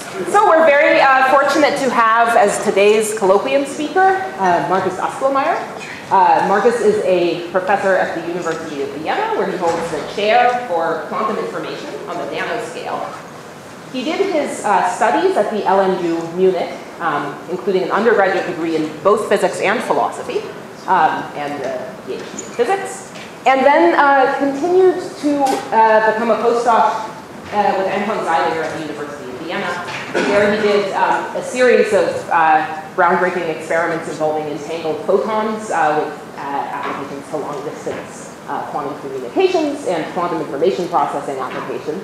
So we're very fortunate to have as today's colloquium speaker, Markus Aspelmeyer. Markus is a professor at the University of Vienna, where he holds the chair for quantum information on the nanoscale. He did his studies at the LMU Munich, including an undergraduate degree in both physics and philosophy, and a PhD in physics, and then continued to become a postdoc with Anton Zeiliger at the University of Vienna, where he did a series of groundbreaking experiments involving entangled photons with applications to long-distance quantum communications and quantum information processing applications.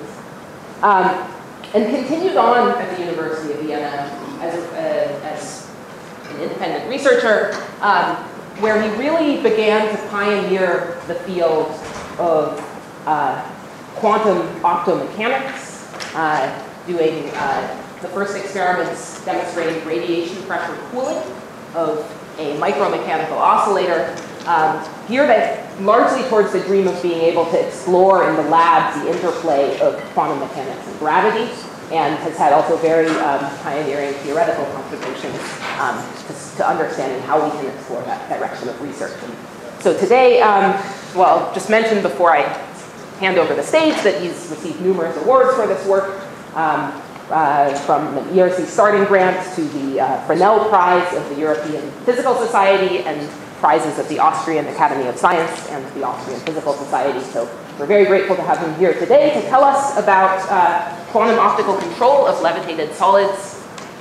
And continued on at the University of Vienna as an independent researcher, where he really began to pioneer the field of quantum optomechanics, doing the first experiments demonstrating radiation pressure cooling of a micromechanical oscillator, geared largely towards the dream of being able to explore in the labs the interplay of quantum mechanics and gravity, and has had also very pioneering theoretical contributions to understanding how we can explore that direction of research. And so today, well, just mentioned before I hand over the stage that he's received numerous awards for this work, from an ERC starting grant to the Fresnel Prize of the European Physical Society and prizes of the Austrian Academy of Science and the Austrian Physical Society. So we're very grateful to have him here today to tell us about quantum optical control of levitated solids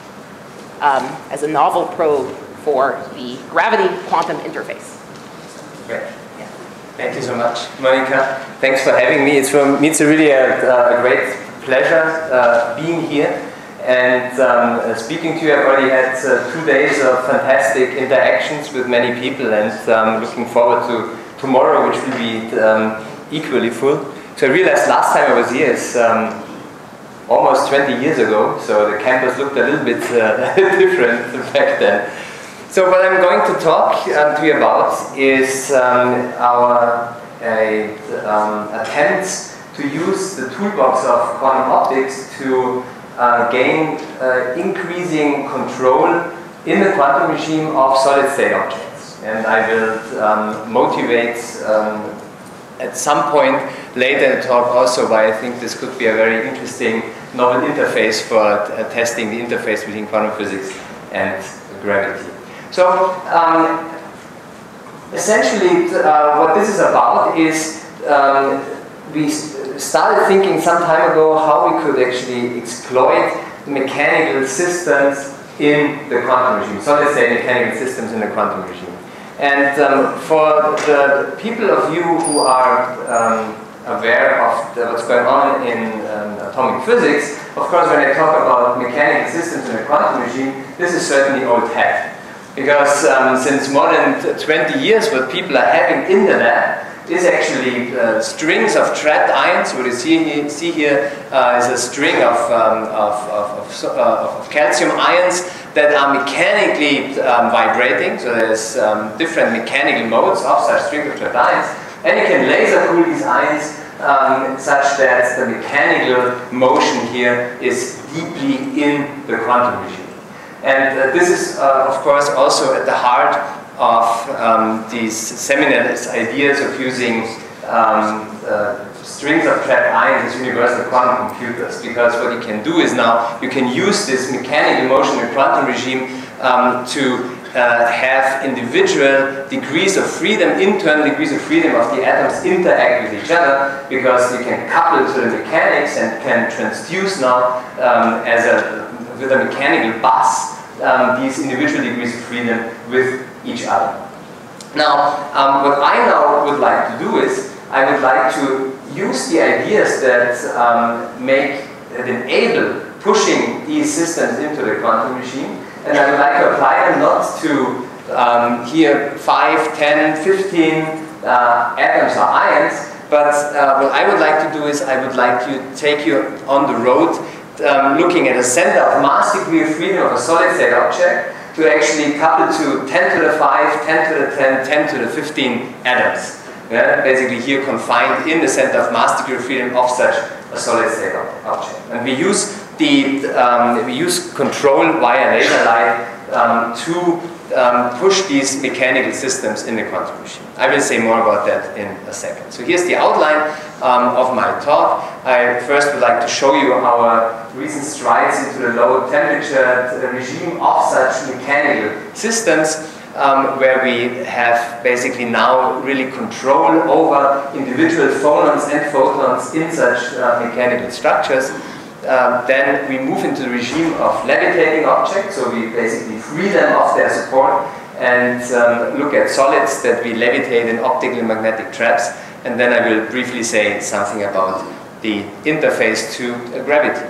as a novel probe for the gravity-quantum interface. Great. Yeah. Thank you so much, Monica. Thanks for having me. It's really a great pleasure being here and speaking to you. I've already had 2 days of fantastic interactions with many people, and looking forward to tomorrow, which will be equally full. So I realized last time I was here is almost 20 years ago, so the campus looked a little bit different back then. So what I'm going to talk to you about is our attempts to use the toolbox of quantum optics to gain increasing control in the quantum regime of solid-state objects. And I will motivate at some point later in the talk also why I think this could be a very interesting novel interface for testing the interface between quantum physics and gravity. So essentially what this is about is we started thinking some time ago how we could actually exploit mechanical systems in the quantum regime, solid-state mechanical systems in the quantum regime. And for the people of you who are aware of what's going on in atomic physics, of course when I talk about mechanical systems in the quantum regime, this is certainly old hat. Because since more than 20 years what people are having in the lab is actually strings of trapped ions. What you see here is a string of calcium ions that are mechanically vibrating. So there's different mechanical modes of such strings of trapped ions. And you can laser cool these ions such that the mechanical motion here is deeply in the quantum regime. And this is, of course, also at the heart of these seminal ideas of using strings of trapped ions as universal quantum computers. Because what you can do is now you can use this mechanical motion in the quantum regime to have individual degrees of freedom, internal degrees of freedom of the atoms interact with each other, because you can couple to the mechanics and can transduce now with a mechanical bus these individual degrees of freedom with each other. Now, what I now would like to do is I would like to use the ideas that enable pushing these systems into the quantum regime, and I would like to apply them not to here 5, 10, 15 atoms or ions, but what I would like to do is I would like to take you on the road looking at a center of mass degree of freedom of a solid-state object to actually couple to 10 to the 5, 10 to the 10, 10 to the 15 atoms. Yeah, basically here confined in the center of mass degree of freedom of such a solid-state object. And we use we use control via laser light to push these mechanical systems in the quantum machine. I will say more about that in a second. So here's the outline of my talk. I first would like to show you our recent strides into the low temperature regime of such mechanical systems, where we have basically now really control over individual phonons and photons in such mechanical structures. Then we move into the regime of levitating objects, so we basically free them of their support and look at solids that we levitate in optical and magnetic traps, and then I will briefly say something about the interface to gravity.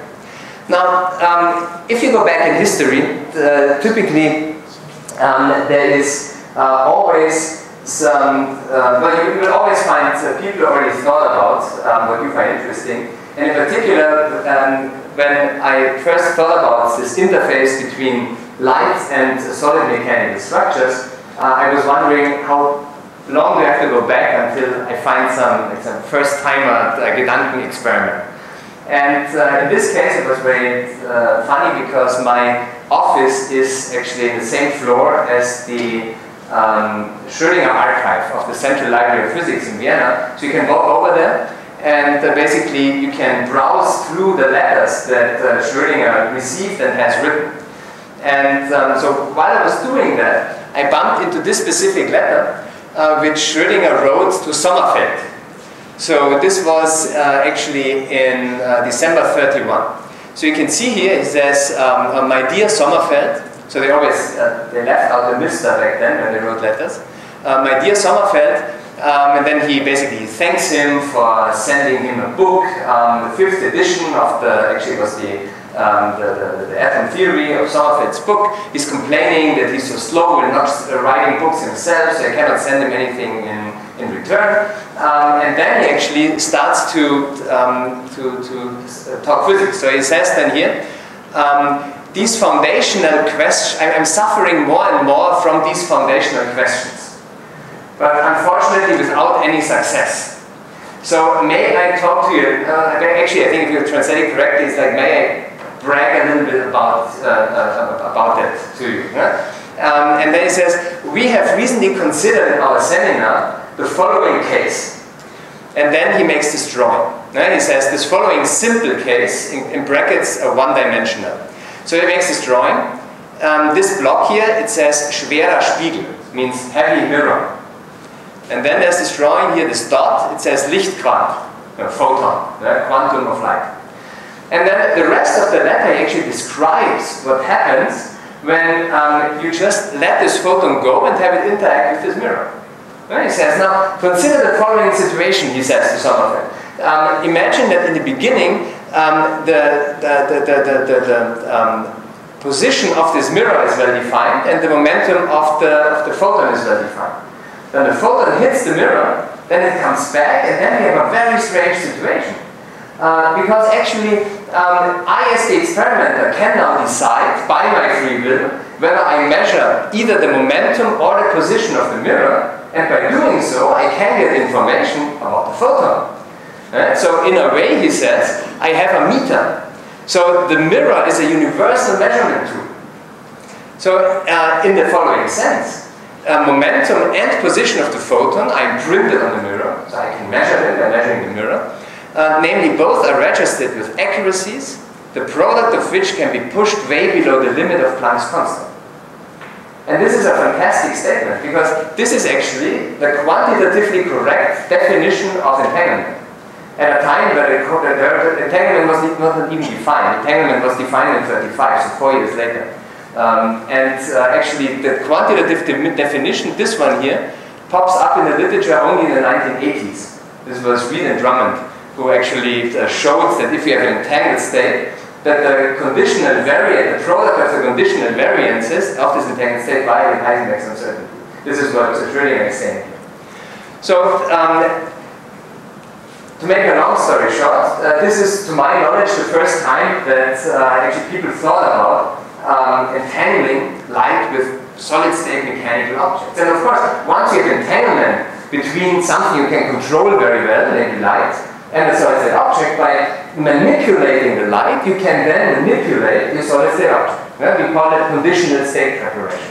Now, if you go back in history, typically there is always some, well, you will always find people already thought about what you find interesting. And in particular, when I first thought about this interface between light and solid mechanical structures, I was wondering how long do I have to go back until I find some first-timer Gedanken experiment. And in this case, it was very funny because my office is actually in the same floor as the Schrödinger archive of the Central Library of Physics in Vienna. So you can walk over there. And basically, you can browse through the letters that Schrödinger received and has written. And so while I was doing that, I bumped into this specific letter, which Schrödinger wrote to Sommerfeld. So this was actually in December 31. So you can see here, it says, my dear Sommerfeld. So they always, they left out the Mister back then when they wrote letters. My dear Sommerfeld. And then he basically thanks him for sending him a book, the 5th edition of actually it was the atom theory of Sommerfeld's book. He's complaining that he's so slow and not writing books himself, so I cannot send him anything in return. And then he actually starts to talk physics. So he says then here, these foundational questions, I'm suffering more and more from these foundational questions, but unfortunately without any success. So may I talk to you, actually I think if you translate it correctly, it's like may I brag a little bit about that to you. And then he says, we have recently considered in our seminar the following case. And then he makes this drawing. He says this following simple case, in brackets, one-dimensional. So he makes this drawing. This block here, it says schwerer Spiegel, means heavy mirror. And then there's this drawing here, this dot, it says Lichtquant, photon, quantum of light. And then the rest of the letter actually describes what happens when you just let this photon go and have it interact with this mirror. He says, now consider the following situation, he says to some of them. Imagine that in the beginning, the position of this mirror is well defined and the momentum of the photon is well defined. Then the photon hits the mirror, then it comes back, and then we have a very strange situation. Because actually, I as the experimenter can now decide, by my free will, whether I measure either the momentum or the position of the mirror, and by doing so, I can get information about the photon. So in a way, he says, I have a meter. So the mirror is a universal measurement tool. So in the following sense, momentum and position of the photon are imprinted on the mirror, so I can measure them by measuring the mirror. Namely, both are registered with accuracies, the product of which can be pushed way below the limit of Planck's constant. And this is a fantastic statement, because this is actually the quantitatively correct definition of entanglement. At a time where the entanglement was not even defined. Entanglement was defined in 1935, so 4 years later. Actually, the quantitative definition, this one here, pops up in the literature only in the 1980s. This was Reed and Drummond, who actually showed that if you have an entangled state, that the conditional variant, the product of the conditional variances of this entangled state violate Heisenberg's uncertainty. This is what Schrödinger is saying here. So, to make a long story short, this is, to my knowledge, the first time that actually people thought about entangling light with solid-state mechanical objects. And of course, once you have entanglement between something you can control very well, maybe light, and a solid-state object, by manipulating the light, you can then manipulate your solid state object. Yeah? We call it conditional state preparation.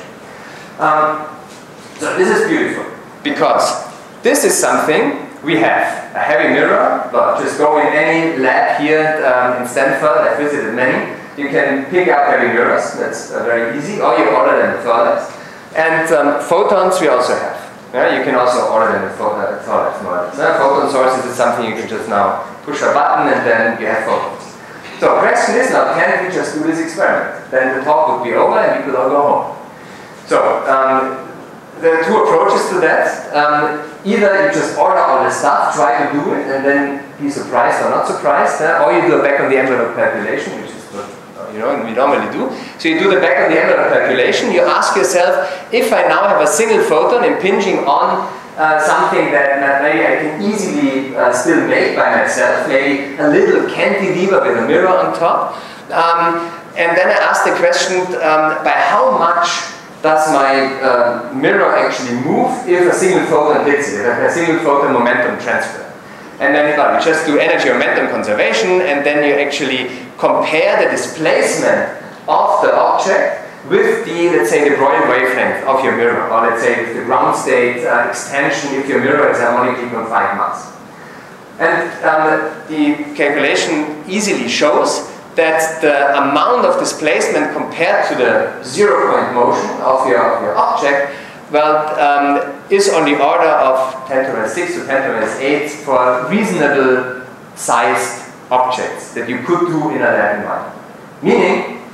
So this is beautiful, because this is something we have. A heavy mirror, but just go in any lab here in Stanford, I visited many. You can pick up heavy mirrors, that's very easy, or you order them in Thorlabs. And photons we also have. Yeah, you can also order them in Thorlabs nowadays. Photon sources is something you can just now push a button and then you have photons. So the question is now, can we just do this experiment? Then the talk would be over and we could all go home. So there are two approaches to that. Either you just order all the stuff, try to do it, and then be surprised or not surprised, or you do a back-on-the-envelope calculation, which is what we normally do. So you do the back-on-the-envelope calculation. You ask yourself, if I now have a single photon impinging on something that maybe I can easily still make by myself, maybe a little cantilever with a mirror on top, and then I ask the question, by how much does my mirror actually move if a single photon hits it, a single photon momentum transfer? And then you just do energy momentum conservation, and then you actually compare the displacement of the object with the, let's say, the Broglie wavelength of your mirror, or let's say with the ground state extension if your mirror is harmonically confined mass. And the calculation easily shows that the amount of displacement compared to the 0-point motion of your object, well, is on the order of 10 to the 6 to 10 to the 8 for reasonable sized objects that you could do in a lab environment. Meaning,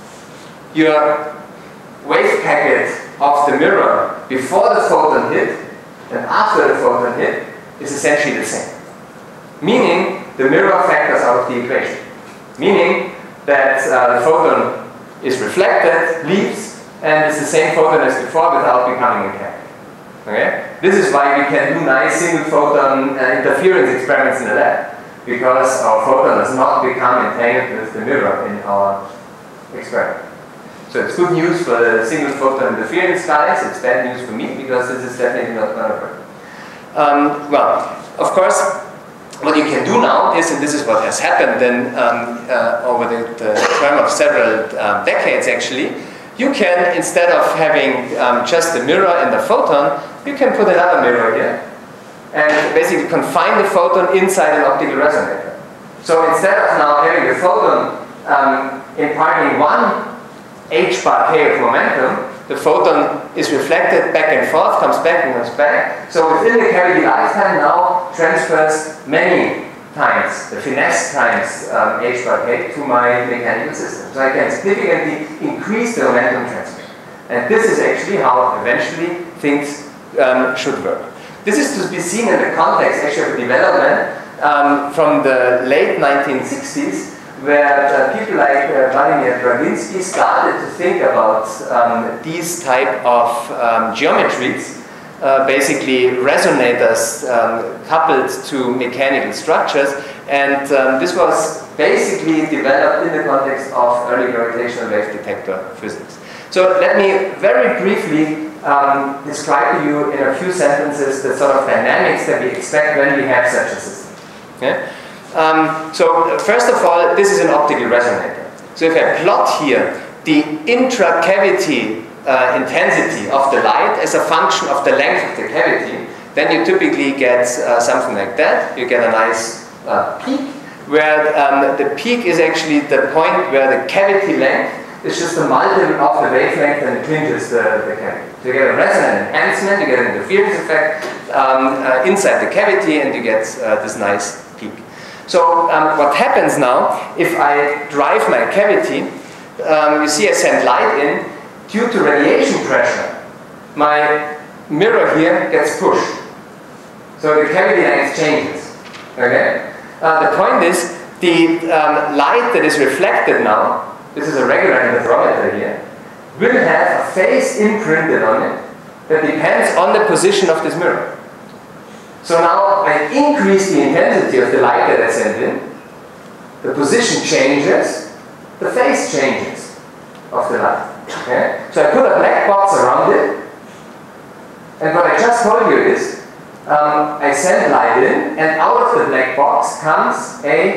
your wave packet of the mirror before the photon hit and after the photon hit is essentially the same. Meaning, the mirror factors out of the equation. Meaning that the photon is reflected, leaves, and it's the same photon as before without becoming a cavity. Okay? This is why we can do nice single photon interference experiments in the lab, because our photon does not become entangled with the mirror in our experiment. So it's good news for the single photon interference guys, it's bad news for me, because this is definitely not going to work. Well, of course, what you can do now is, and this is what has happened then over the term of several decades actually, you can, instead of having just the mirror and the photon, you can put another mirror here and basically confine the photon inside an optical resonator. So instead of now having the photon imparting one h bar k of momentum, the photon is reflected back and forth, comes back and comes back. So within the cavity lifetime now transfers many times, the finesse times h bar k to my mechanical system. So I can significantly increase the momentum transfer. And this is actually how eventually things should work. This is to be seen in the context actually of development from the late 1960s, where people like Vladimir Draginsky started to think about these type of geometries, basically resonators coupled to mechanical structures, and this was basically developed in the context of early gravitational wave detector physics. So let me very briefly describe to you in a few sentences the sort of dynamics that we expect when we have such a system. Okay? So first of all, this is an optical resonator. So if I plot here the intra-cavity intensity of the light as a function of the length of the cavity, then you typically get something like that. You get a nice peak, where the peak is actually the point where the cavity length is just a multiple of the wavelength and impinges the cavity. So you get a resonant enhancement, you get an interference effect inside the cavity, and you get this nice peak. So what happens now, if I drive my cavity, you see I send light in, due to radiation pressure, my mirror here gets pushed. So the cavity length changes. Okay? The point is, the light that is reflected now, this is a regular interferometer here, will have a phase imprinted on it that depends on the position of this mirror. So now I increase the intensity of the light that I send in, the position changes, the phase changes of the light. Okay? So I put a black box around it, and what I just told you is I send light in, and out of the black box comes a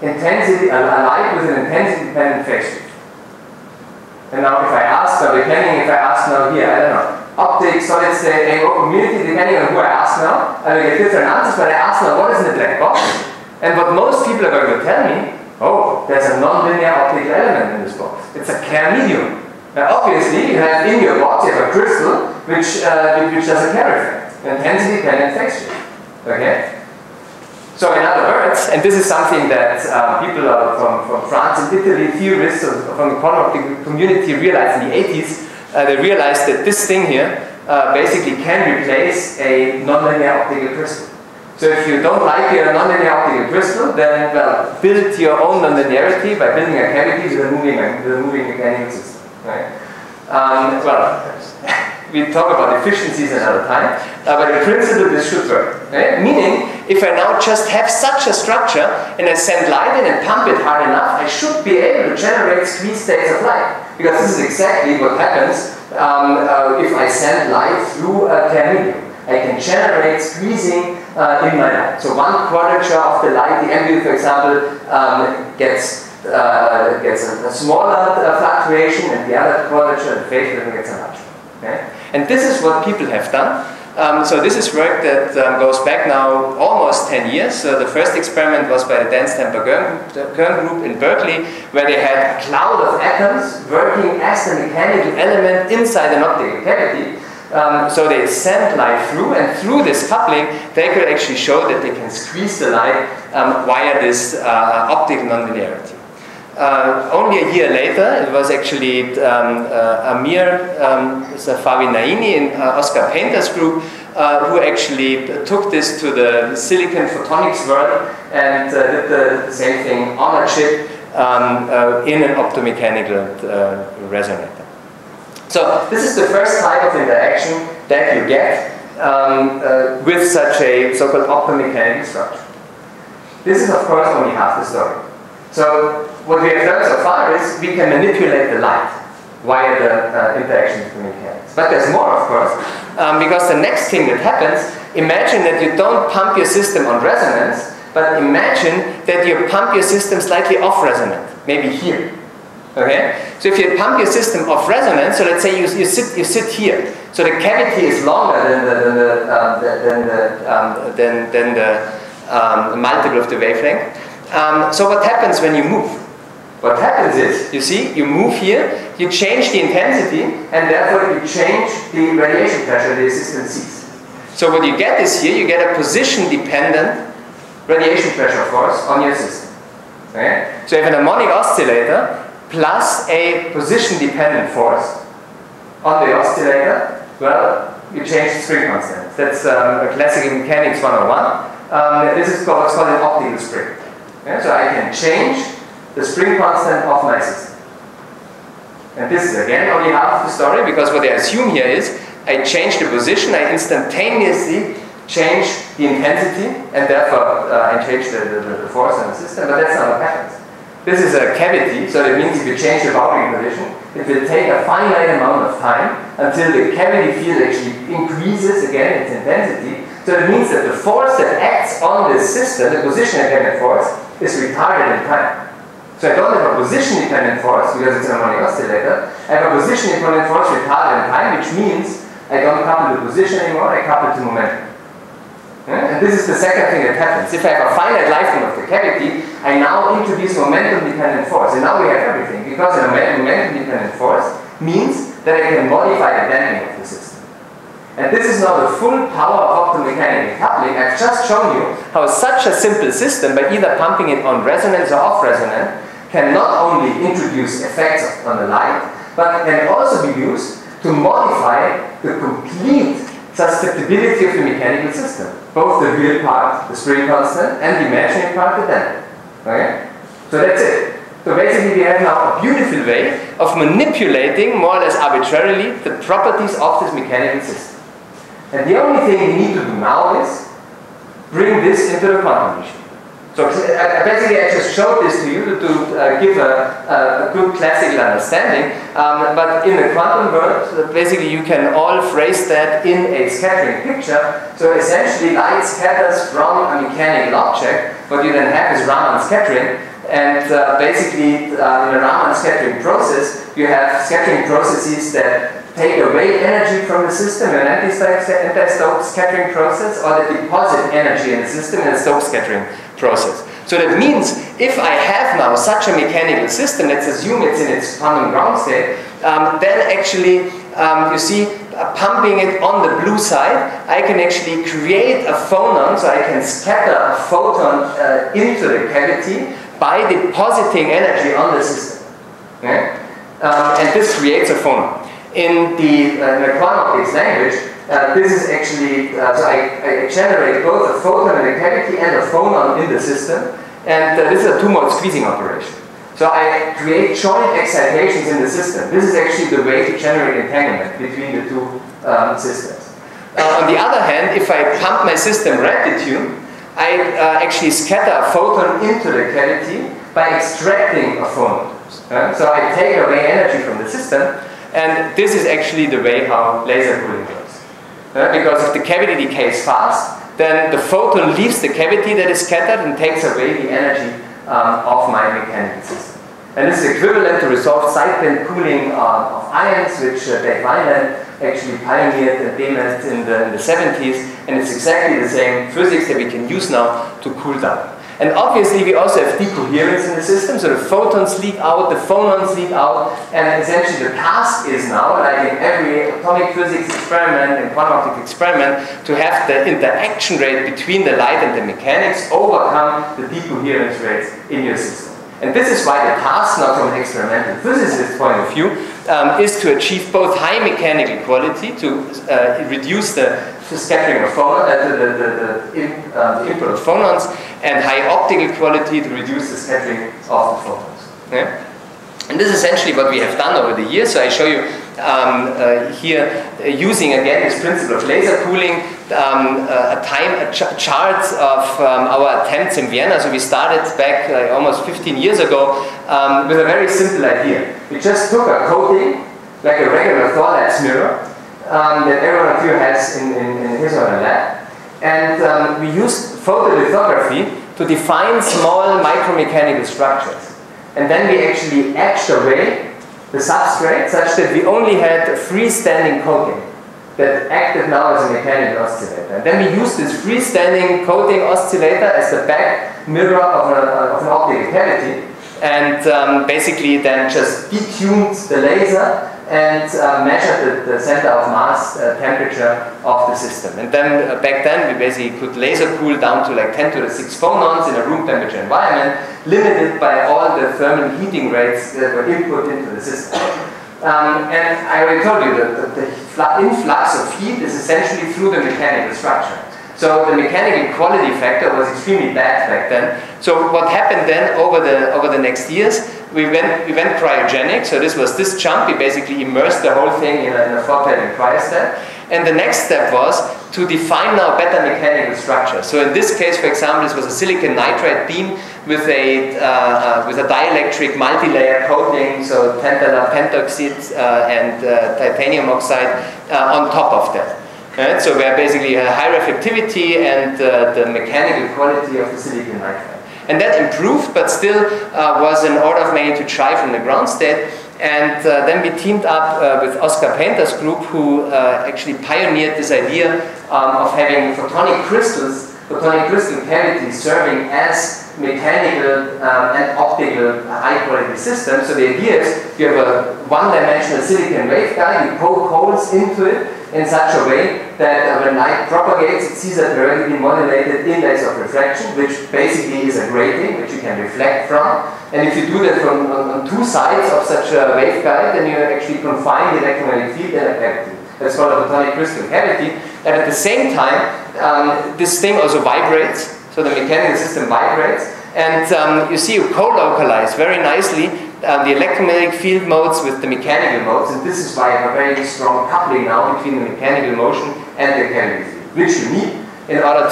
intensity, a light with an intensity-dependent phase shift. And now if I ask, depending if I ask now here, I don't know, optics, solid state, or community, depending on who I ask now, I will get different answers, but I ask now what is in the black box? And what most people are going to tell me, oh, there's a non-linear optical element in this box. It's a Kerr medium. Now obviously you have in your box, you have a crystal which does a Kerr effect, intensity-dependent phase shift. Okay? So in other words, and this is something that people from France and Italy, theorists from the quantum optical community realized in the 80s, they realized that this thing here basically can replace a nonlinear optical crystal. So if you don't like your nonlinear optical crystal, then well, build your own nonlinearity by building a cavity with a moving mechanical system. Right? Well, we talk about efficiencies another time, but in principle this should work. Right? Meaning, if I now just have such a structure and I send light in and pump it hard enough, I should be able to generate squeeze states of light. Because this is exactly what happens if I send light through a Kerr medium. I can generate squeezing in my light. So one quadrature of the light, the ambient, for example, gets a smaller fluctuation, and the other quadrature, the phase rhythm, gets a larger. Okay? And this is what people have done. So this is work that goes back now almost 10 years. So the first experiment was by the Kern group in Berkeley, where they had a cloud of atoms working as the mechanical element inside an optical cavity. So they sent light through, and through this coupling, they could actually show that they can squeeze the light via this optical nonlinearity. Only a year later, it was actually Amir Safavi-Naini in Oscar Painter's group who actually took this to the silicon photonics world and did the same thing on a chip in an optomechanical resonator. So this is the first type of interaction that you get with such a so-called optomechanical structure. This is of course only half the story. So what we have done so far is we can manipulate the light via the interaction between mechanics. But there's more, of course, because the next thing that happens, imagine that you don't pump your system on resonance, but imagine that you pump your system slightly off resonant, maybe here. Okay? So if you pump your system off resonance, so let's say you sit here, so the cavity is longer than the multiple of the wavelength. So what happens when you move? What happens is, you see, you move here, you change the intensity, and therefore you change the radiation pressure the system sees. So what you get is here, you get a position-dependent radiation pressure force on your system. Okay? So you have an harmonic oscillator plus a position-dependent force on the oscillator. Well, you change the spring constant. That's a classical mechanics 101. This is what's called an optical spring. Okay? So I can change the spring constant of my system. And this is again only half of the story, because what I assume here is I change the position, I instantaneously change the intensity, and therefore I change the force on the system, but that's not what happens. This is a cavity, so it means if you change the boundary condition, it will take a finite amount of time until the cavity field actually increases again its intensity. So it means that the force that acts on this system, the position-dependent force, is retarded in time. So I don't have a position-dependent force because it's an harmonic oscillator. I have a position-dependent force retarded in time, which means I don't couple the position anymore, I couple to momentum. Yeah? And this is the second thing that happens. If I have a finite lifetime of the cavity, I now introduce momentum-dependent force. And now we have everything, because a momentum-dependent force means that I can modify the damping of the system. And this is now the full power of optomechanical coupling. I've just shown you how such a simple system, by either pumping it on resonance or off resonance, can not only introduce effects on the light, but can also be used to modify the complete susceptibility of the mechanical system. Both the real part, the spring constant, and the imaginary part, the damping. Okay? So that's it. So basically we have now a beautiful way of manipulating, more or less arbitrarily, the properties of this mechanical system. And the only thing we need to do now is bring this into the quantum regime. So basically I just showed this to you to give a good classical understanding, but in the quantum world, basically you can all phrase that in a scattering picture. So essentially light scatters from a mechanical object. What you then have is Raman scattering, And basically, in a Raman scattering process, you have scattering processes that take away energy from the system in an anti-Stokes scattering process, or that deposit energy in the system in a Stokes scattering process. So that means if I have now such a mechanical system, let's assume it's in its quantum ground state, then actually, you see, pumping it on the blue side, I can actually create a phonon, so I can scatter a photon into the cavity by depositing energy on the system. Okay? And this creates a phonon. In the quantum optics language, this is actually, so I generate both a photon in the cavity and a phonon in the system, and this is a two-mode squeezing operation. So I create joint excitations in the system. This is actually the way to generate entanglement between the two systems. On the other hand, if I pump my system rectitude, I actually scatter a photon into the cavity by extracting a phonon. So I take away energy from the system, and this is actually the way how laser cooling works. Because if the cavity decays fast, then the photon leaves the cavity that is scattered and takes away the energy of my mechanical system. And this is equivalent to resolved sideband cooling of ions, which Dave Weinland actually pioneered and demoed in the 70s, and it's exactly the same physics that we can use now to cool down. And obviously we also have decoherence in the system, so the photons leak out, the phonons leak out, and essentially the task is now, like in every atomic physics experiment and quantum optics experiment, to have the interaction rate between the light and the mechanics overcome the decoherence rates in your system. And this is why the task, now from an experimental physicist point of view, is to achieve both high mechanical quality, to reduce the scattering of phonons, the input of phonons, and high optical quality to reduce the scattering of the photons. Yeah? And this is essentially what we have done over the years. So I show you here, using again this principle of laser cooling, charts of our attempts in Vienna. So we started back almost 15 years ago with a very simple idea. We just took a coating, like a regular Thorlabs mirror, that every one of you has in his or her lab. And we used photolithography to define small micromechanical structures. And then we actually etched away the substrate such that we only had a freestanding coating that acted now as a mechanical oscillator. And then we used this freestanding coating oscillator as the back mirror of an optical cavity, and basically then just detuned the laser and measured the center of mass temperature of the system. And then back then we basically could laser cool down to like 10 to the 6 phonons in a room temperature environment, limited by all the thermal heating rates that were input into the system. And I already told you that the influx of heat is essentially through the mechanical structure. So the mechanical quality factor was extremely bad back then. So what happened then over the next years, we went cryogenic. So this was this jump. We basically immersed the whole thing in a 4-pellet cryostat. And the next step was to define now better mechanical structure. So in this case, for example, this was a silicon nitride beam with a dielectric multi-layer coating, so tantalum pentoxide and titanium oxide on top of that. Right? So where basically a high reflectivity and the mechanical quality of the silicon nitride. And that improved, but still was an order of magnitude shy from the ground state. And then we teamed up with Oscar Painter's group, who actually pioneered this idea of having photonic crystal cavities serving as mechanical and optical high-quality systems. So the idea is you have a one-dimensional silicon waveguide, you poke holes into it in such a way that when light propagates, it sees a directly modulated index of refraction, which basically is a grating which you can reflect from. And if you do that on two sides of such a waveguide, then you actually confine the electromagnetic field and a cavity. That's called a photonic crystal cavity. And at the same time, this thing also vibrates, so the mechanical system vibrates. And you see you co-localize very nicely the electromagnetic field modes with the mechanical modes, and this is why I have a very strong coupling now between the mechanical motion and the cavity field, which you need in order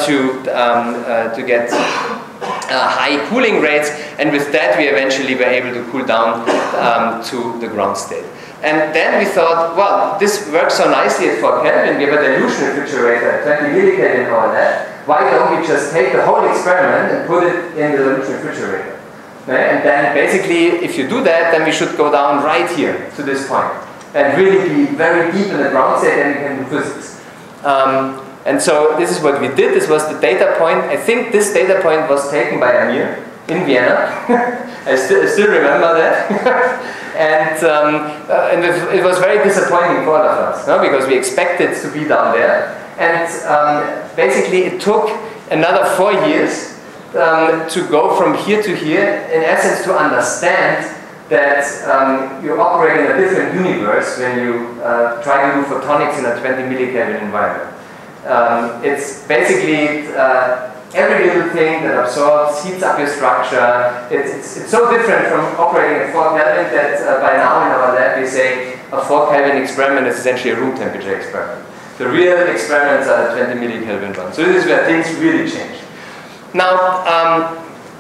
to get high cooling rates, and with that we eventually were able to cool down to the ground state. And then we thought, well, this works so nicely at 4 Kelvin, we have a dilution refrigerator at 20 millikelvin in our lab, why don't we just take the whole experiment and put it in the dilution refrigerator? And then basically, if you do that, then we should go down right here to this point and really be very deep in the ground state, and you can do physics. And so this is what we did. This was the data point. I think this data point was taken by Amir in Vienna. I still remember that. and it was very disappointing for all of us, no? Because we expected to be down there. And basically it took another 4 years to go from here to here, in essence to understand that you operate in a different universe when you try to do photonics in a 20 millikelvin environment. It's basically every little thing that absorbs, heats up your structure. It's so different from operating at 4 Kelvin that by now in our lab we say a 4 Kelvin experiment is essentially a room temperature experiment. The real experiments are the 20 millikelvin ones. So this is where things really change. Now,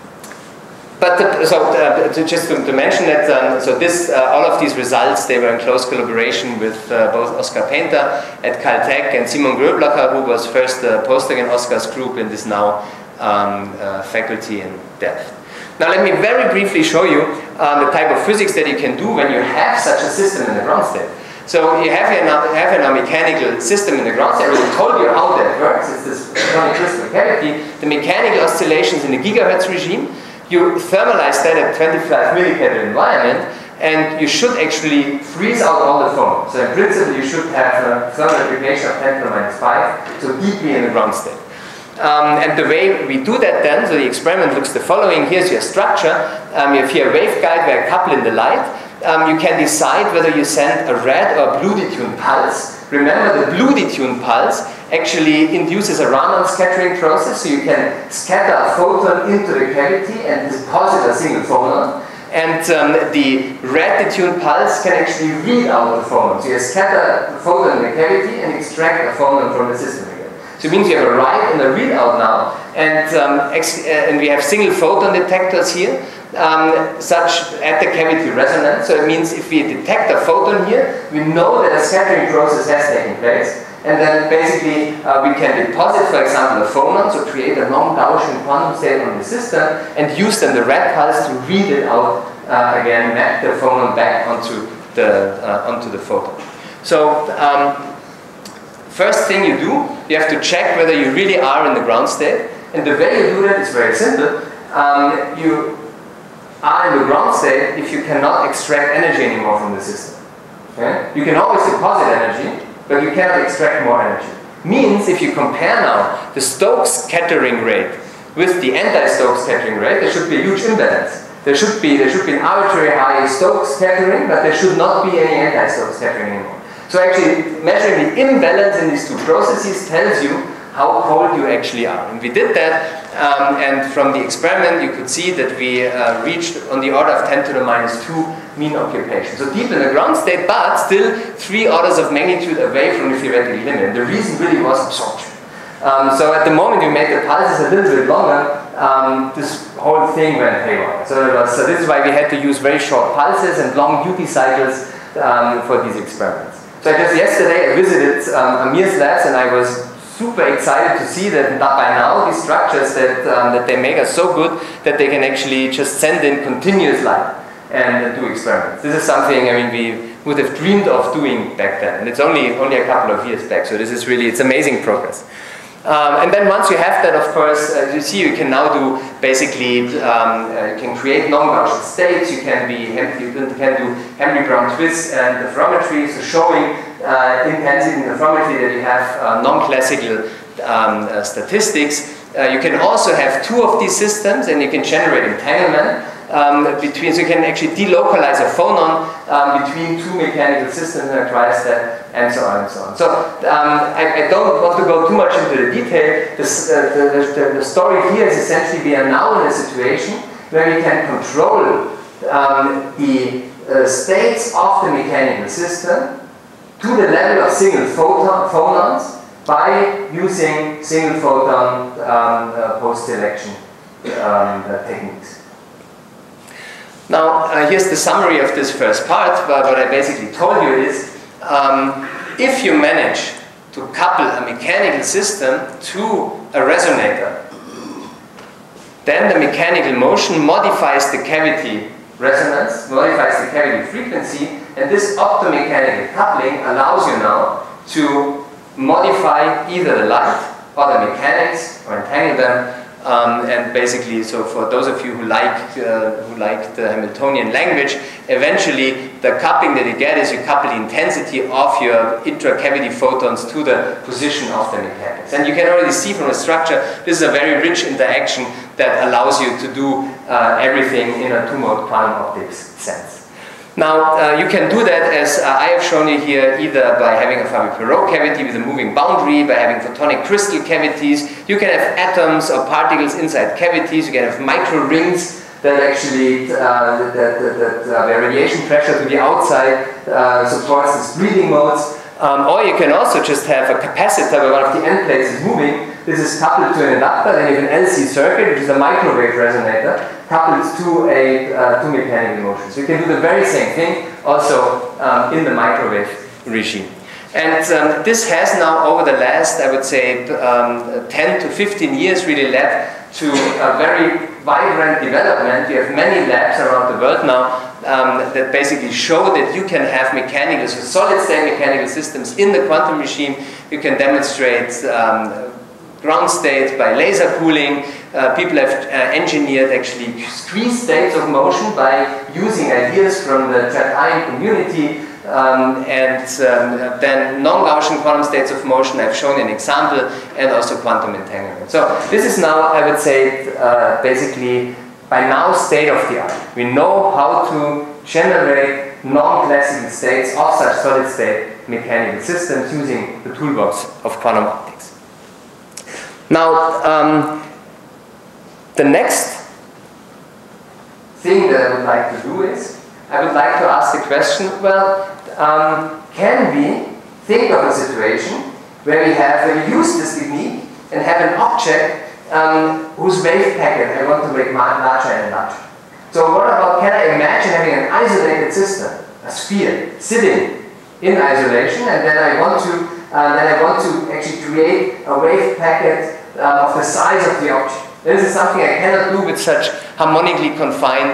just to mention that, so all of these results, they were in close collaboration with both Oskar Painter at Caltech and Simon Gröblacher, who was first the postdoc in Oskar's group and is now faculty in Delft. Now let me very briefly show you the type of physics that you can do when you have such a system in the ground state. So you have a mechanical system in the ground state. I already told you how that works. It's this photonic crystal cavity, the mechanical oscillations in the gigahertz regime. You thermalize that at 25 millikelvin environment, and you should actually freeze out all the phonons. So in principle, you should have a thermal aggregation of 10 to the minus 5, so deeply in the ground state. And the way we do that then, so the experiment looks the following. Here's your structure. You have here a waveguide where I couple in the light. You can decide whether you send a red or blue detuned pulse. Remember, the blue detuned pulse actually induces a Raman scattering process, so you can scatter a photon into the cavity and deposit a single phonon. And the red detuned pulse can actually read out the phonon. So you scatter a photon in the cavity and extract a phonon from the system again. So it means you have a write and a readout now. And we have single photon detectors here, such at the cavity resonance. So it means if we detect a photon here, we know that a scattering process has taken place. And then basically we can deposit, for example, a phonon, so create a non-Gaussian quantum state on the system, and use then the red pulse to read it out again, map the phonon back onto the photon. So first thing you do, you have to check whether you really are in the ground state. And the way you do that is very simple. You are in the ground state if you cannot extract energy anymore from the system. Okay? You can always deposit energy, but you cannot extract more energy. Means if you compare now the Stokes scattering rate with the anti-Stokes scattering rate, there should be a huge imbalance. There should be an arbitrary high Stokes scattering, but there should not be any anti-Stokes scattering anymore. So actually measuring the imbalance in these two processes tells you how cold you actually are. And we did that, and from the experiment you could see that we reached on the order of 10 to the minus 2 mean occupation. So deep in the ground state, but still 3 orders of magnitude away from the theoretical limit. And the reason really was absorption. So at the moment you made the pulses a little bit longer, this whole thing went haywire. So this is why we had to use very short pulses and long duty cycles for these experiments. So just yesterday I visited Amir's labs, and I was super excited to see that by now these structures that they make are so good that they can actually just send in continuous light and do experiments. This is something, I mean, we would have dreamed of doing back then, and it's only a couple of years back, so this is really, it's amazing progress. And then once you have that, of course, you see you can now do basically, you can create non-Gaussian states, you can do Henry-Brown twists and difframetry, so showing intensity in difframetry that you have non-classical statistics. You can also have 2 of these systems, and you can generate entanglement between, so you can actually delocalize a phonon between 2 mechanical systems and acquire that, and so on and so on. So I don't want to go too much into the detail. The story here is essentially we are now in a situation where we can control the states of the mechanical system to the level of single phonons by using single photon post-selection techniques. Now, here's the summary of this first part. What I basically told you is, if you manage to couple a mechanical system to a resonator, then the mechanical motion modifies the cavity resonance, modifies the cavity frequency, and this optomechanical coupling allows you now to modify either the light or the mechanics or entangle them. And basically, so for those of you who like the Hamiltonian language, eventually the coupling that you get is you couple the intensity of your intracavity photons to the position of the mechanics. And you can already see from the structure, this is a very rich interaction that allows you to do everything in a two-mode quantum optics sense. Now, you can do that as I have shown you here, either by having a Fabry-Perot cavity with a moving boundary, by having photonic crystal cavities. You can have atoms or particles inside cavities. You can have micro rings that actually, where radiation pressure to the outside supports these breathing modes. Or you can also just have a capacitor where one of the end plates is moving. This is coupled to an inductor, then you have an LC circuit, which is a microwave resonator, coupled to a two mechanical motion. So you can do the very same thing also in the microwave regime. And this has now, over the last, I would say, 10 to 15 years, really led to a very vibrant development. You have many labs around the world now that basically show that you can have mechanical, so solid-state mechanical systems in the quantum regime. You can demonstrate ground state by laser cooling. People have engineered actually squeeze states of motion by using ideas from the trapped ion community. Then non-Gaussian quantum states of motion, I've shown an example, and also quantum entanglement. So this is now, I would say, basically by now state of the art. We know how to generate non-classical states of such solid-state mechanical systems using the toolbox of quantum optics. Now, the next thing that I would like to do is, I would like to ask the question, well, can we think of a situation where we use this technique and have an object whose wave packet I want to make larger and larger? So what about, can I imagine having an isolated system, a sphere, sitting in isolation, and then I want to actually create a wave packet of the size of the object. This is something I cannot do with such harmonically confined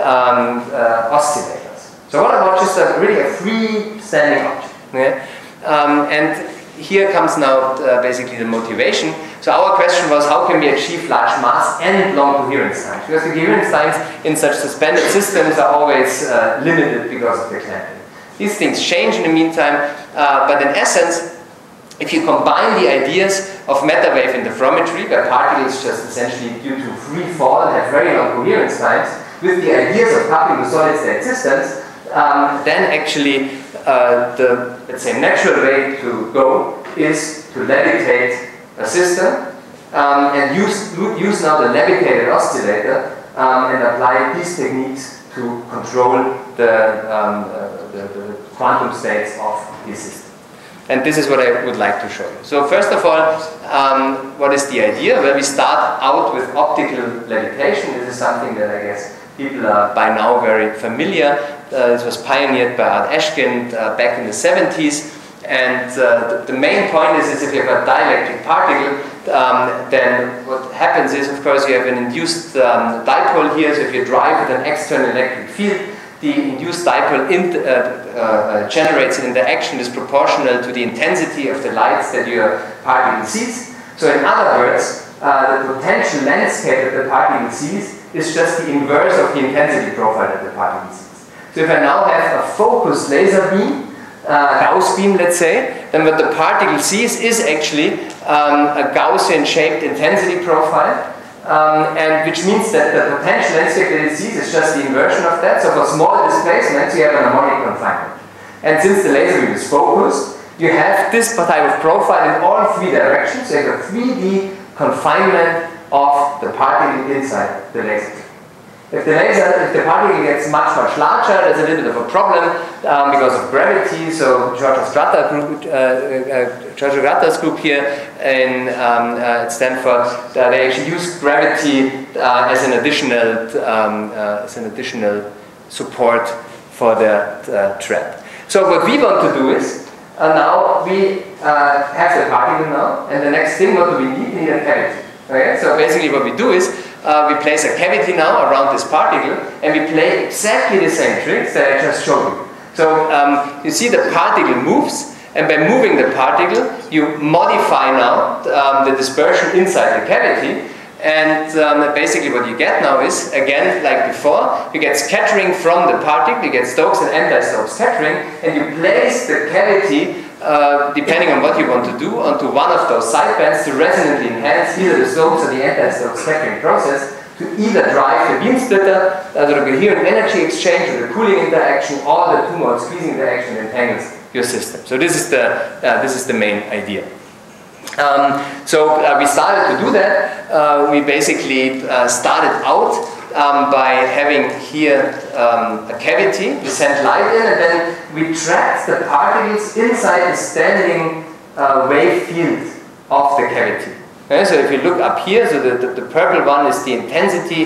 oscillators. So what about just really a free-standing object? Yeah? And here comes now basically the motivation. So our question was, how can we achieve large mass and long coherence times? Because the coherence times in such suspended systems are always limited because of the clamping. These things change in the meantime, but in essence, if you combine the ideas of matter wave interferometry, where particles just essentially due to free fall and have very long coherence times, with the ideas of coupling to solid-state systems, then actually the, let's say, natural way to go is to levitate a system and use now the levitated oscillator and apply these techniques to control the quantum states of these systems. And this is what I would like to show you. So first of all, what is the idea? Well, we start out with optical levitation. This is something that I guess people are by now very familiar. This was pioneered by Art Ashkind back in the 70s. And the main point is if you have a dielectric particle, then what happens is, of course, you have an induced dipole here. So if you drive with an external electric field, the induced dipole generates an interaction is proportional to the intensity of the lights that your particle sees. So in other words, the potential landscape that the particle sees is just the inverse of the intensity profile that the particle sees. So if I now have a focused laser beam, Gauss beam, let's say, then what the particle sees is actually a Gaussian-shaped intensity profile. And which means that the potential landscape that it sees is just the inversion of that. So for small displacements, you have an harmonic confinement. And since the laser beam is focused, you have this type of profile in all three directions. So you have a 3D confinement of the particle inside the laser beam. If the particle gets much larger, there's a little bit of a problem because of gravity. So George Gratta's group here at Stanford, they actually use gravity as an additional support for the trap. So what we want to do is now we have the particle now, and the next thing what do we need? We need a cavity. Okay? So basically what we do is we place a cavity now around this particle, and we play exactly the same tricks that I just showed you. So you see the particle moves, and by moving the particle, you modify now the dispersion inside the cavity. And basically what you get now is, again, like before, you get scattering from the particle, you get Stokes and anti-Stokes scattering, and you place the cavity, depending on what you want to do, onto one of those sidebands to resonantly enhance either the Stokes or the anti-Stokes scattering process to either drive the beam splitter, the coherent energy exchange or the cooling interaction, or the two-mode squeezing interaction that entangles your system. So this is the main idea. We started to do that. We basically started out by having here a cavity. We sent light in, and then we tracked the particles inside the standing wave field of the cavity. Okay, so if you look up here, so the purple one is the intensity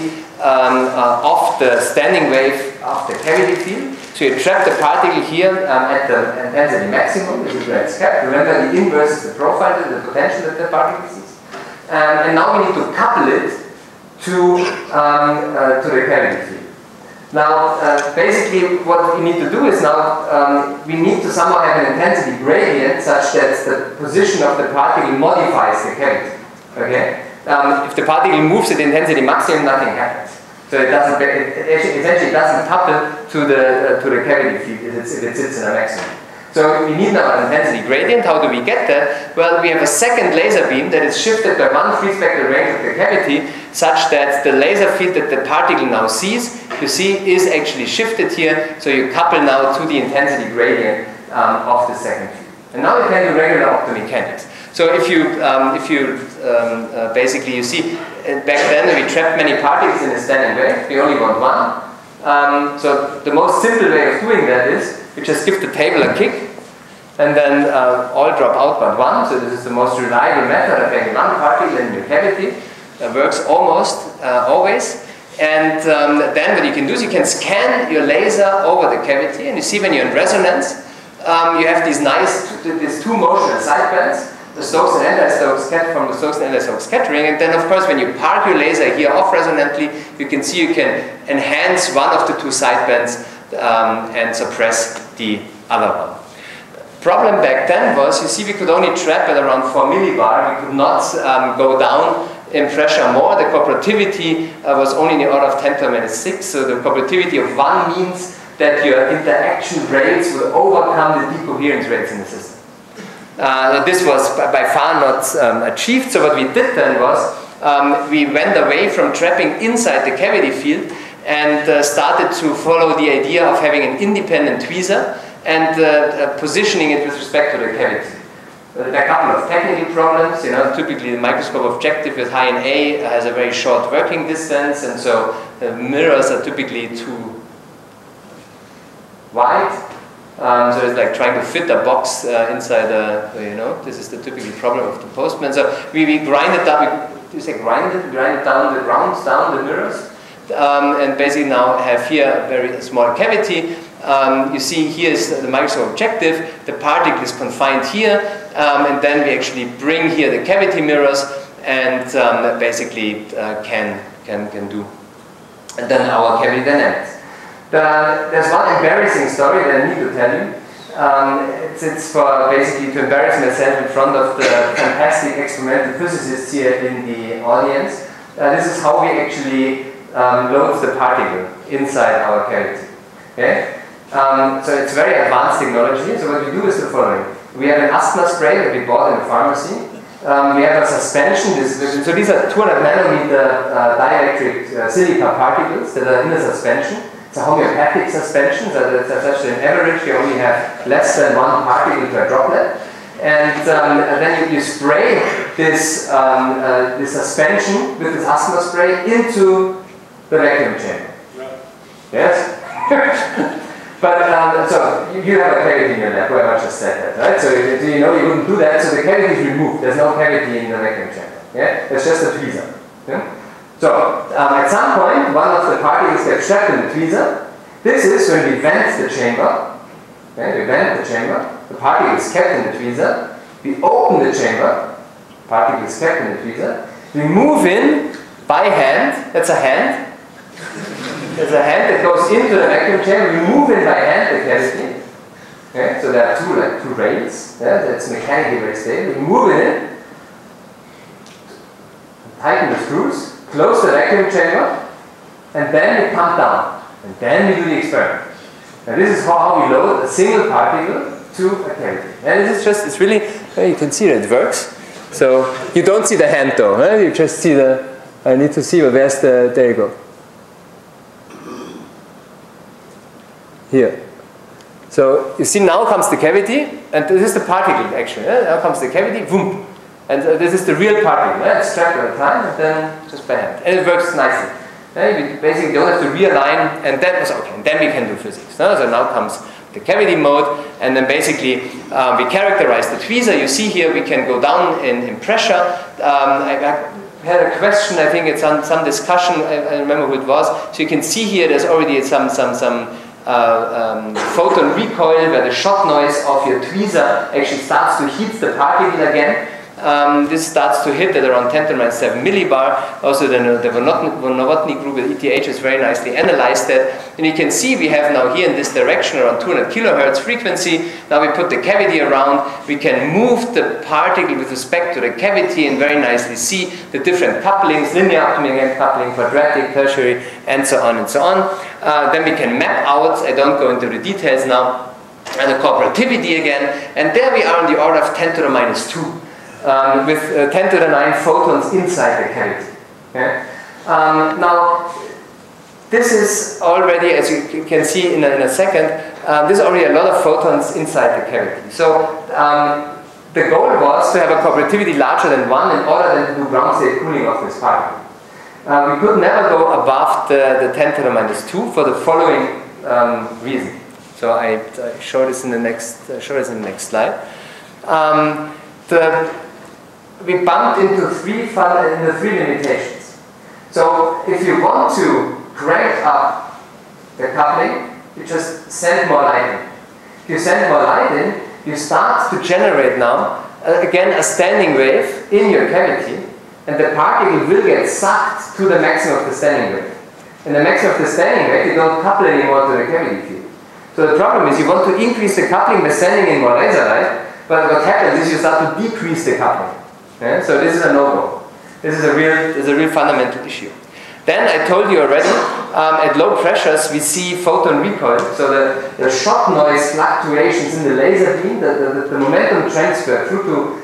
of the standing wave of the cavity field. So you trap the particle here at the intensity maximum, this is where it's kept. Remember, the inverse is the profile, the potential that the particle sees. And now we need to couple it to the cavity field. Now, basically what we need to do is now, we need to somehow have an intensity gradient such that the position of the particle modifies the cavity. Okay? If the particle moves at the intensity maximum, nothing happens. So it doesn't, essentially doesn't couple to the cavity field if it sits in a maximum. So we need now an intensity gradient. How do we get that? Well, we have a second laser beam that is shifted by one free spectral range of the cavity, such that the laser field that the particle now sees, you see, is actually shifted here. So you couple now to the intensity gradient of the second field. And now we can do regular optomechanics. So if you basically, you see, back then we trapped many particles in a standing wave. We only want one. So the most simple way of doing that is you just give the table a kick, and then all drop out but one. So this is the most reliable method of having one particle in your cavity. It works almost always. And then what you can do is you can scan your laser over the cavity, and you see when you're in resonance, you have these two motional sidebands. The Stokes and anti-Stokes from the Stokes and anti-Stokes scattering, and then of course when you park your laser here off resonantly, you can see you can enhance one of the two sidebands and suppress the other one. Problem back then was, you see, we could only trap at around 4 millibar. We could not go down in pressure more. The cooperativity was only in the order of 10 to the minus 6, so the cooperativity of 1 means that your interaction rates will overcome the decoherence rates in the system. This was by far not achieved, so what we did then was we went away from trapping inside the cavity field and started to follow the idea of having an independent tweezer and positioning it with respect to the cavity. There are a couple of technical problems. You know, typically the microscope objective with high NA has a very short working distance, and so the mirrors are typically too wide. So it's like trying to fit a box inside a, you know, this is the typical problem of the postman. So we grind it down, do you say grind it? Grind it down the grounds, down the mirrors, and basically now have here a very small cavity. You see here is the microscope objective, the particle is confined here, and then we actually bring here the cavity mirrors and basically can do. And then our cavity dynamics. There's one embarrassing story that I need to tell you. It's for basically to embarrass myself in front of the fantastic experimental physicists here in the audience. This is how we actually load the particle inside our cavity. Okay? So it's very advanced technology. So what we do is the following. We have an asthma spray that we bought in the pharmacy. We have a suspension. So these are 200 nanometer dielectric silica particles that are in the suspension. It's a homeopathic suspension, so that's such an average you only have less than 1 particle per droplet. And then you spray this, this suspension with this asthma spray into the vacuum chamber. Yes? But so you have a cavity in your lab, whoever just said that, right? So you know you wouldn't do that, so the cavity is removed. There's no cavity in the vacuum chamber. Yeah? It's just a tweezer. Yeah? So, at some point, one of the particles gets trapped in the tweezer. This is when we vent the chamber. Okay, we vent the chamber. The particle is kept in the tweezer. We open the chamber. The particle is kept in the tweezer. We move in by hand. That's a hand. There's a hand that goes into the vacuum chamber. We move in by hand the cavity. Okay, so there are two rails. Yeah, that's mechanically very stable. We move it in, tighten the screws, close the vacuum chamber, and then we pump down. And then we do the experiment. Now this is how we load a single particle to a cavity. And this is just, it's really, you can see that it works. So you don't see the hand though, huh? You just see the, I need to see where's the, there you go. Here. So you see now comes the cavity, and this is the particle actually. Now comes the cavity, boom. And this is the real particle. It's trapped at a time, and then just by hand. And it works nicely. We basically don't have to realign, and that was okay. And then we can do physics. So now comes the cavity mode, and then basically we characterize the tweezer. You see here we can go down in pressure. I had a question, I think it's on some discussion, I remember who it was. So you can see here there's already some photon recoil where the shot noise of your tweezer actually starts to heat the particle again. This starts to hit at around 10 to the minus 7 millibar. Also the Novotny group at ETH has very nicely analyzed that. And you can see we have now here in this direction around 200 kilohertz frequency. Now we put the cavity around. We can move the particle with respect to the cavity and very nicely see the different couplings, linear optimum coupling, quadratic, tertiary, and so on and so on. Then we can map out, I don't go into the details now, and the cooperativity again. And there we are on the order of 10 to the minus 2. With 10 to the 9 photons inside the cavity. Okay? Now, this is already, as you can see in a second, there's already a lot of photons inside the cavity. So, the goal was to have a cooperativity larger than 1 in order then to do ground state cooling of this particle. We could never go above the 10 to the minus 2 for the following reason. So I show this in the next slide. We bumped into three limitations. So if you want to crank up the coupling, you just send more light in. If you send more light in, you start to generate now, again, a standing wave in your cavity, and the particle will get sucked to the maximum of the standing wave. And the maximum of the standing wave, you don't couple anymore to the cavity field. So the problem is you want to increase the coupling by sending in more laser light, but what happens is you start to decrease the coupling. Yeah? So this is a no-go. This is a real fundamental issue. Then I told you already, at low pressures we see photon recoil. So the shot noise fluctuations in the laser beam, the momentum transfer through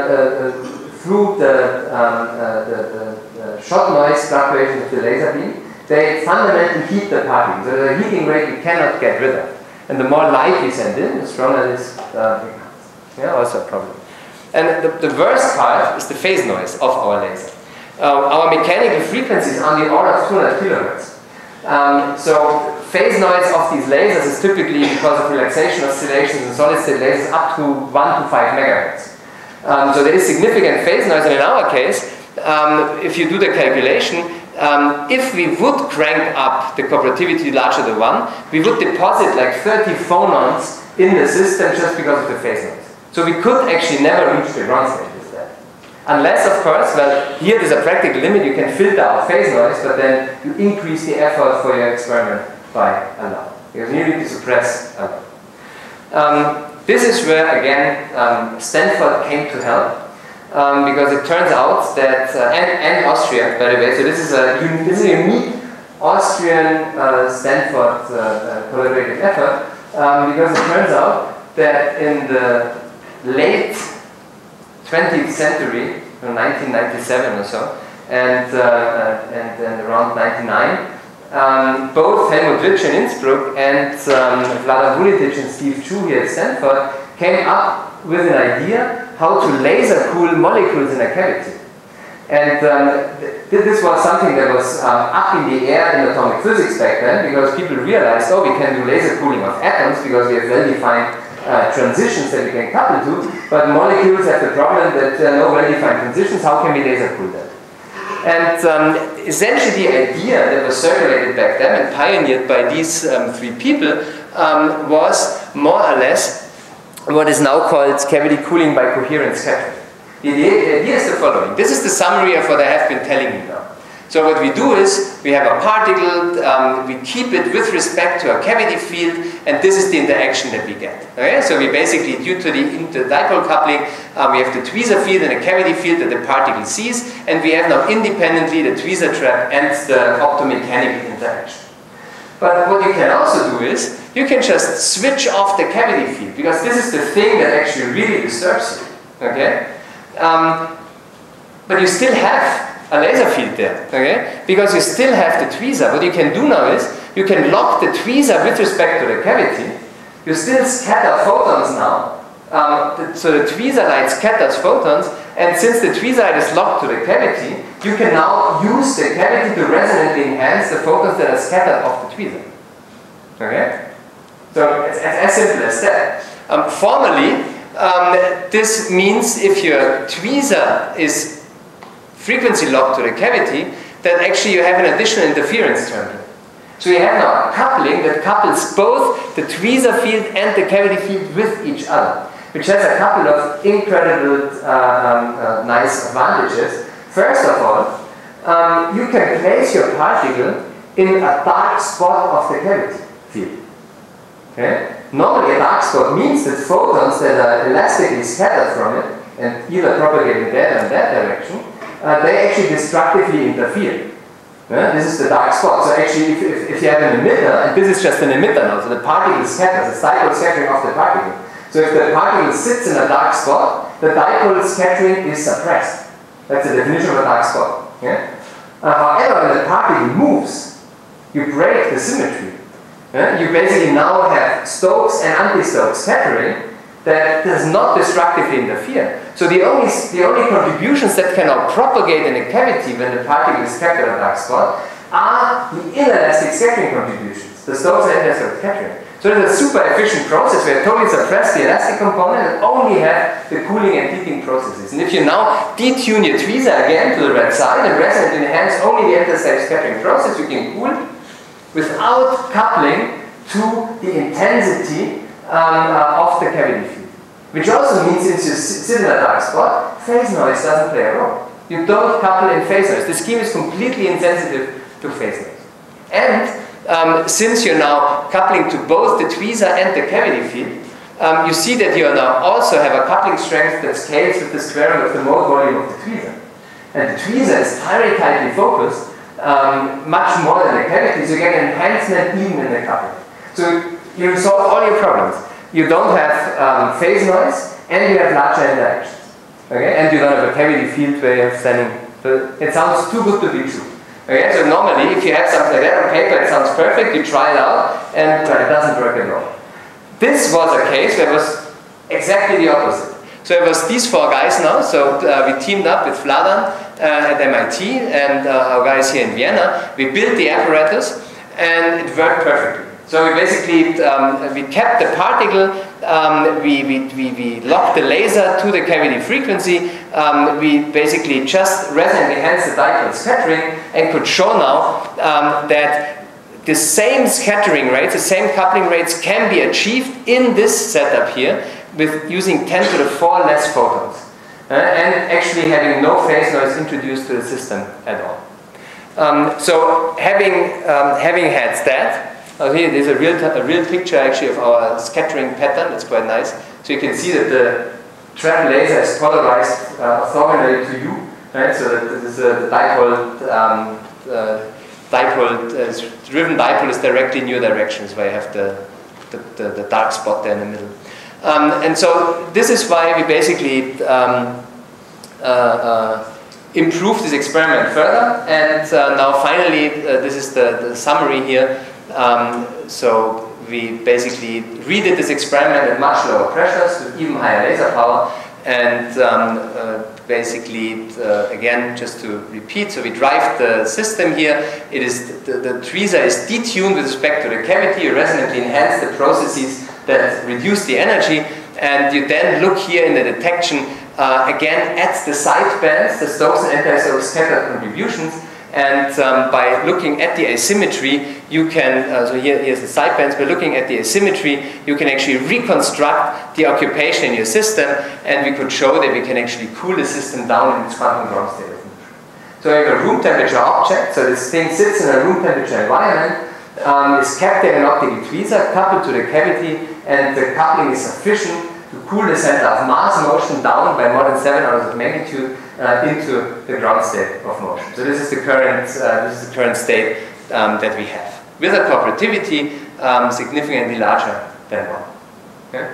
the shot noise fluctuations of the laser beam, they fundamentally heat the particle. So the heating rate you cannot get rid of. And the more light we send in, the stronger this becomes. Yeah, also a problem. And the worst part is the phase noise of our laser. Our mechanical frequency is on the order of 200 kilohertz. So phase noise of these lasers is typically, because of relaxation oscillations in solid-state lasers, up to 1 to 5 megahertz. So there is significant phase noise, and in our case, if you do the calculation, if we would crank up the cooperativity larger than 1, we would deposit like 30 phonons in the system just because of the phase noise. So we could actually never reach the ground state with that. Unless, of course, well, here there's a practical limit, you can filter out phase noise, but then you increase the effort for your experiment by a lot. Because you need to suppress a lot. This is where, again, Stanford came to help. Because it turns out that, and Austria, by the way, so this is a unique Austrian Stanford collaborative effort, because it turns out that in the late 20th century, 1997 or so, and around 99, both Helmut Ritsch in Innsbruck and Vlada Vuletic and Steve Chu here at Stanford came up with an idea how to laser cool molecules in a cavity. And this was something that was up in the air in atomic physics back then, because people realized, oh, we can do laser cooling of atoms because we have well-defined transitions that we can couple to, but molecules have the problem that there are no well-defined transitions. How can we laser cool that? And essentially the idea that was circulated back then and pioneered by these three people was more or less what is now called cavity cooling by coherent scattering. The idea is the following. This is the summary of what I have been telling you now. So what we do is, we have a particle, we keep it with respect to a cavity field, and this is the interaction that we get. Okay? So we basically, due to the interdipole coupling, we have the tweezer field and a cavity field that the particle sees, and we have now independently the tweezer trap and the optomechanical interaction. But what you can also do is, you can just switch off the cavity field, because this is the thing that actually really disturbs you. Okay? But you still have a laser field there, okay? Because you still have the tweezer. What you can do now is, you can lock the tweezer with respect to the cavity. You still scatter photons now. So the tweezer light scatters photons, and since the tweezer light is locked to the cavity, you can now use the cavity to resonantly enhance the photons that are scattered off the tweezer. Okay? So it's as simple as that. Formally, this means if your tweezer is frequency locked to the cavity, that actually you have an additional interference term here. So you have now a coupling that couples both the tweezer field and the cavity field with each other, which has a couple of incredible nice advantages. First of all, you can place your particle in a dark spot of the cavity field. Okay? Normally a dark spot means that photons that are elastically scattered from it and either propagating that or in that direction, they actually destructively interfere. This is the dark spot. So actually, if you have an emitter, and this is just an emitter now, so the particle scatters, the dipole scattering of the particle. So if the particle sits in a dark spot, the dipole scattering is suppressed. That's the definition of a dark spot. However, when the particle moves, you break the symmetry. You basically now have Stokes and anti-Stokes scattering that does not destructively interfere. So the only contributions that can now propagate in a cavity when the particle is scattered in a dark spot are the inelastic scattering contributions, the Stokes and anti-Stokes scattering. So it's a super efficient process where you totally suppress the elastic component and only have the cooling and heating processes. And if you now detune your tweezer again to the red side and resonantly enhance only the anti-Stokes scattering process, you can cool without coupling to the intensity of the cavity field. Which also means since you sit in a dark spot, phase noise doesn't play a role. You don't couple in phase noise. The scheme is completely insensitive to phase noise. And since you're now coupling to both the tweezer and the cavity field, you see that you now also have a coupling strength that scales with the square root of the mode volume of the tweezer. And the tweezer is very tightly focused, much more than the cavity, so you get an enhancement even in the coupling. So you solve all your problems. You don't have phase noise, and you have larger interactions. Okay? And you don't have a cavity field where you have standing. It sounds too good to be true. Okay? So normally, if you have something like that on paper, it sounds perfect, you try it out, and it doesn't work at all. This was a case where it was exactly the opposite. So it was these four guys now, so we teamed up with Vladan at MIT and our guys here in Vienna. We built the apparatus, and it worked perfectly. So we basically, we kept the particle, we locked the laser to the cavity frequency, we basically just resonantly enhanced the dipole scattering and could show now that the same scattering rates, the same coupling rates can be achieved in this setup here with using 10 to the 4 less photons and actually having no phase noise introduced to the system at all. So having had that, here there's a real picture actually of our scattering pattern. It's quite nice. So you can see that the trap laser is polarized orthogonally to you, right? So that this is the driven dipole is directly in your directions, where you have the dark spot there in the middle. And so this is why we basically improve this experiment further. And now finally, this is the summary here. So we basically redid this experiment at much lower pressures with even higher laser power, and basically again, just to repeat, so we drive the system here. It is the tweezer is detuned with respect to the cavity. You resonantly enhance the processes that reduce the energy, and you then look here in the detection again at the side bands, the Stokes and anti-Stokes scattered contributions. And by looking at the asymmetry, you can, so here's the side bands, by looking at the asymmetry, you can actually reconstruct the occupation in your system, and we could show that we can actually cool the system down in its quantum ground state of motion. So you have a room temperature object, so this thing sits in a room temperature environment, is kept in an optical tweezer, coupled to the cavity, and the coupling is sufficient to cool the center of mass motion down by more than 7 orders of magnitude into the ground state of motion. So this is the current state that we have, with a cooperativity significantly larger than 1. Okay?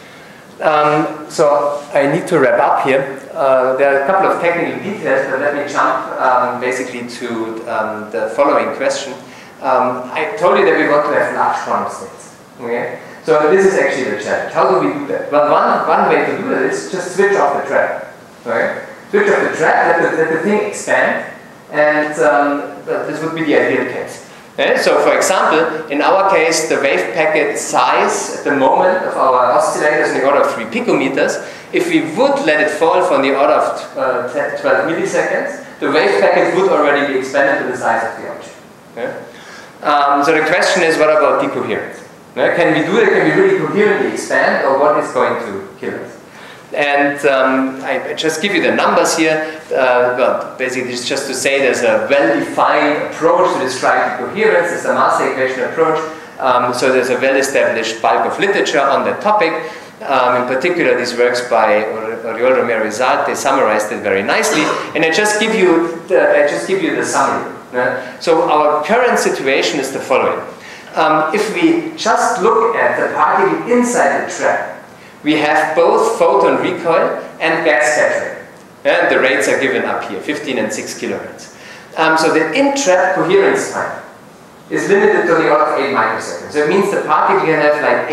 So I need to wrap up here. There are a couple of technical details, but let me jump basically to the following question. I told you that we want to have large quantum states. Okay? So this is actually the challenge. How do we do that? Well, one way to do that is just switch off the trap. Okay? Switch off the trap, let the thing expand, and this would be the ideal case. Okay? So for example, in our case, the wave packet size at the moment of our oscillator is in the order of 3 picometers. If we would let it fall from the order of 12 milliseconds, the wave packet would already be expanded to the size of the object. Okay? So the question is, what about decoherence? Can we do it? Can we really coherently expand, or what is going to kill us? And I just give you the numbers here. Well, basically, it's just to say there's a well-defined approach to describe decoherence. It's a mass equation approach. So there's a well-established bulk of literature on that topic. In particular, these works by Oriol Romero Izard, they summarized it very nicely. And I just give you the summary. So our current situation is the following. If we just look at the particle inside the trap, we have both photon recoil and back scattering. And the rates are given up here, 15 and 6 kilohertz. So the in-trap coherence time is limited to the order of 8 microseconds. So it means the particle can have like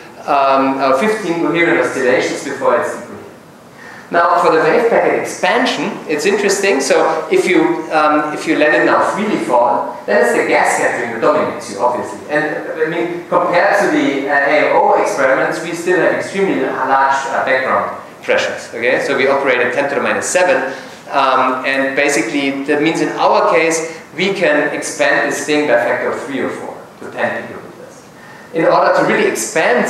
15 coherent oscillations before it's decoherent. Now, for the wave packet expansion, it's interesting. So if you let it now freely fall, then it's the gas scattering that dominates you, obviously. And I mean, compared to the AMO experiments, we still have extremely large background pressures. Okay, so we operate at 10 to the minus 7, and basically that means in our case we can expand this thing by a factor of 3 or 4 to 10 picometers. In order to really expand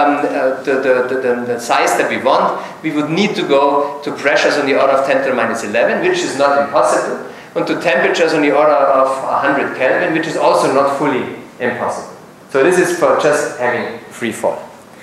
the size that we want, we would need to go to pressures on the order of 10 to the minus 11, which is not impossible, and to temperatures on the order of 100 Kelvin, which is also not fully impossible. So this is for just having free fall.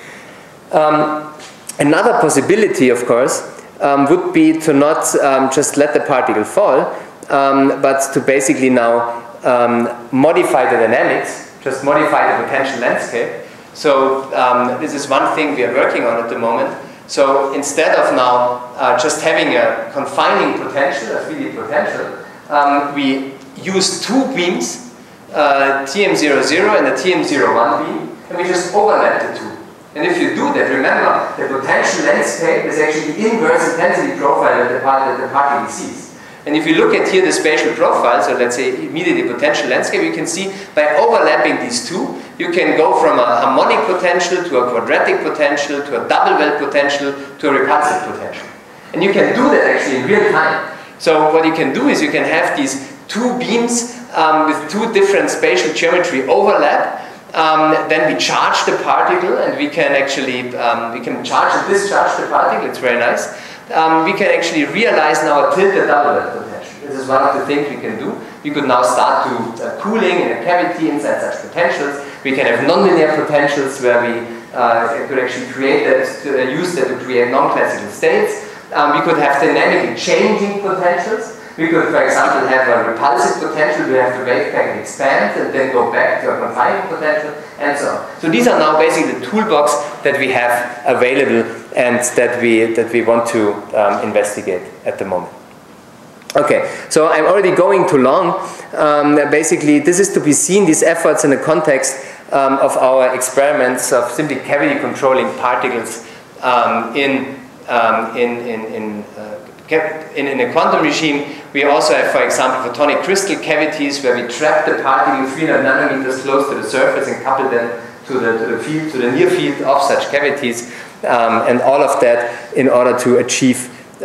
Another possibility, of course, would be to not just let the particle fall, but to basically now modify the dynamics, just modify the potential landscape. So this is one thing we are working on at the moment. So instead of now just having a confining potential, a 3D potential, we use 2 beams, TM00 and the TM01 beam, and we just overlap the 2. And if you do that, remember, the potential landscape is actually the inverse intensity profile that the particle sees. And if you look at here the spatial profile, so let's say immediately potential landscape, you can see by overlapping these 2, you can go from a harmonic potential to a quadratic potential to a double well potential to a repulsive potential. And you can do that actually in real time. So what you can do is you can have these 2 beams with 2 different spatial geometry overlap. Then we charge the particle, and we can actually we can charge and discharge the particle. It's very nice. We can actually realize now a tilted double well potential. This is one of the things we can do. We could now start to cooling in a cavity inside such potentials. We can have nonlinear potentials where we could actually create that, use that to create non-classical states. We could have dynamically changing potentials. We could, for example, have a repulsive potential. We have the wave packet expand and then go back to a confining potential, and so on. So these are now basically the toolbox that we have available and that we want to investigate at the moment. Okay, so I'm already going too long. Basically, this is to be seen, these efforts in the context of our experiments of simply cavity controlling particles in a quantum regime. We also have, for example, photonic crystal cavities where we trap the particle 300 nanometers close to the surface and couple them to the near field of such cavities, and all of that in order to achieve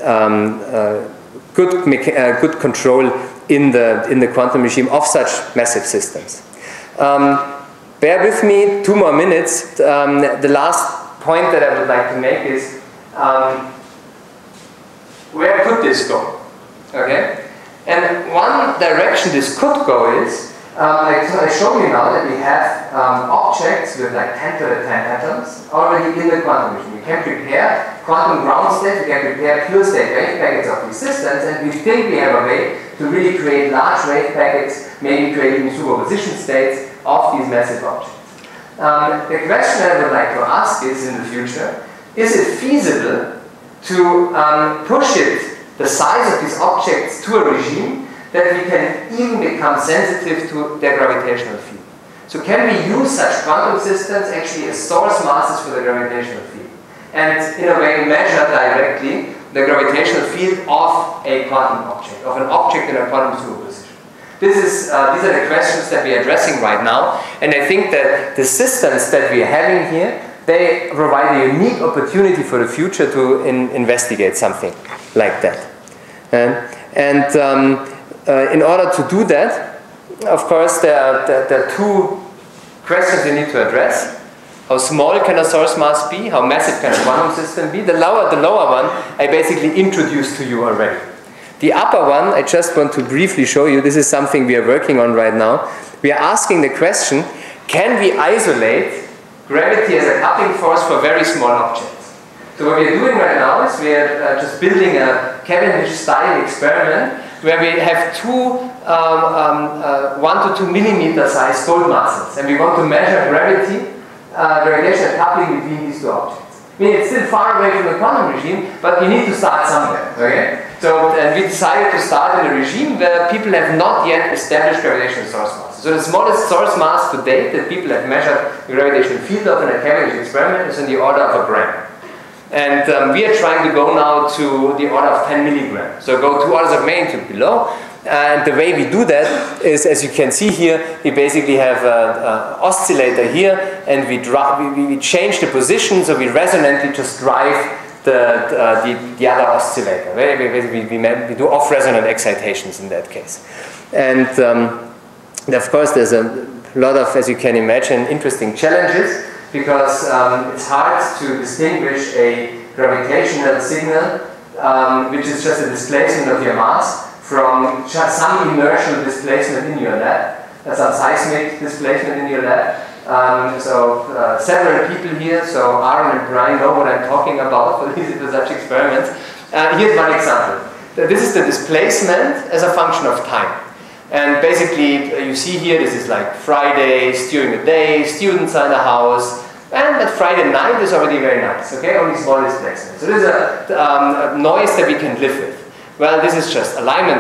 good control in the quantum regime of such massive systems. Bear with me 2 more minutes. The last point that I would like to make is where could this go? Okay, And one direction this could go is, I show you now that we have objects with like 10 to the 10 atoms already in the quantum regime. We can prepare quantum ground state, we can prepare pure state wave packets of these systems, and we think we have a way to really create large wave packets, maybe creating superposition states of these massive objects. The question I would like to ask is, in the future, is it feasible to push the size of these objects to a regime that we can even become sensitive to their gravitational field? So can we use such quantum systems actually as source masses for the gravitational field? And in a way measure directly the gravitational field of a quantum object, of an object in a quantum superposition. These are the questions that we are addressing right now, and I think that the systems that we are having here, they provide a unique opportunity for the future to investigate something like that. In order to do that, of course, there are two questions you need to address. How small can a source mass be? How massive can a quantum system be? The lower one, I basically introduced to you already. The upper one, I just want to briefly show you. This is something we are working on right now. We are asking the question, can we isolate gravity as a coupling force for very small objects? So what we are doing right now is we are just building a Cavendish-style experiment where we have two 1 to 2 millimeter size gold muscles, and we want to measure gravitational coupling between these two objects. I mean, it's still far away from the quantum regime, but we need to start somewhere. Okay? So, and we decided to start in a regime where people have not yet established gravitational source masses. So the smallest source mass to date that people have measured the gravitational field of in a Cavendish experiment is in the order of a gram. And we are trying to go now to the order of 10 milligrams. So go 2 orders of magnitude below. And the way we do that is, as you can see here, we basically have an oscillator here, and we change the position, so we resonantly just drive the other oscillator. We do off-resonant excitations in that case. And of course, there's a lot of, as you can imagine, interesting challenges, because it's hard to distinguish a gravitational signal, which is just a displacement of your mass, from just some inertial displacement in your lab, some seismic displacement in your lab. Several people here, so Aaron and Brian know what I'm talking about for such experiments. Here's one example. This is the displacement as a function of time. And basically, you see here, this is like Fridays during the day, students are in the house, and at Friday night is already very nice, okay? Only small displacement. So this is a noise that we can live with. Well, this is just alignment,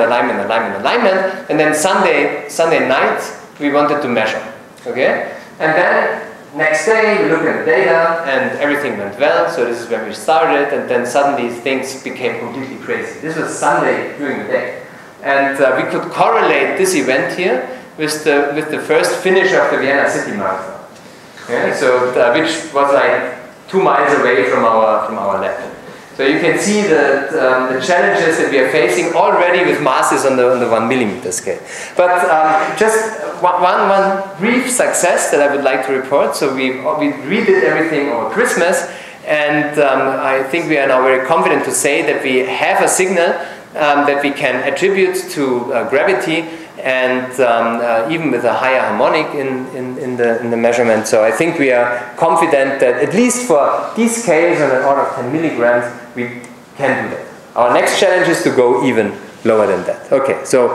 and then Sunday night, we wanted to measure, okay? And then next day, we look at the data, and everything went well, so this is when we started, and then suddenly things became completely crazy. This was Sunday during the day. And we could correlate this event here with the first finish of the Vienna City Marathon. Okay? So which was like 2 miles away from our lab. So you can see the challenges that we are facing already with masses on the 1 millimeter scale. But just one brief success that I would like to report. So we redid everything over Christmas, and I think we are now very confident to say that we have a signal that we can attribute to gravity, and even with a higher harmonic in the measurement. So I think we are confident that at least for these scales on an order of 10 milligrams, we can do that. Our next challenge is to go even lower than that. Okay, so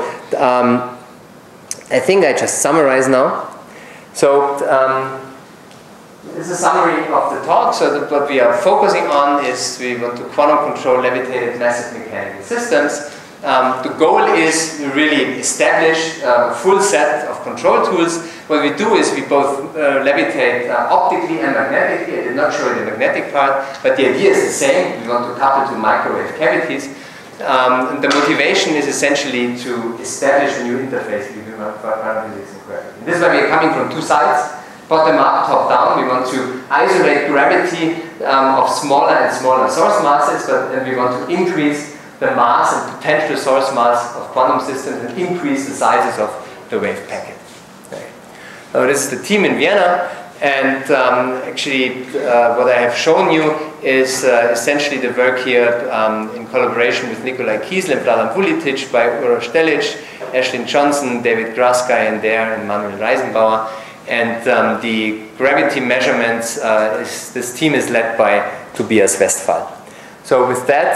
I think I just summarize now. So this is a summary of the talk. So what we are focusing on is we want to quantum control levitated massive mechanical systems. The goal is to really establish a full set of control tools. What we do is we both levitate optically and magnetically. I did not show you the magnetic part, but the idea is the same. We want to couple to microwave cavities. The motivation is essentially to establish a new interface between quantum physics and gravity. And this is why we are coming from 2 sides. Bottom up, top down. We want to isolate gravity of smaller and smaller source masses, but we want to increase the mass and potential source mass of quantum systems and increase the sizes of the wave packet. Okay. Now this is the team in Vienna, And actually, what I have shown you is essentially the work here in collaboration with Nikolai Kiesel and Vladan Vulitic by Uroš Stelic, Ashlyn Johnson, David Graska, and Manuel Reisenbauer. And the gravity measurements, this team is led by Tobias Westphal. So with that,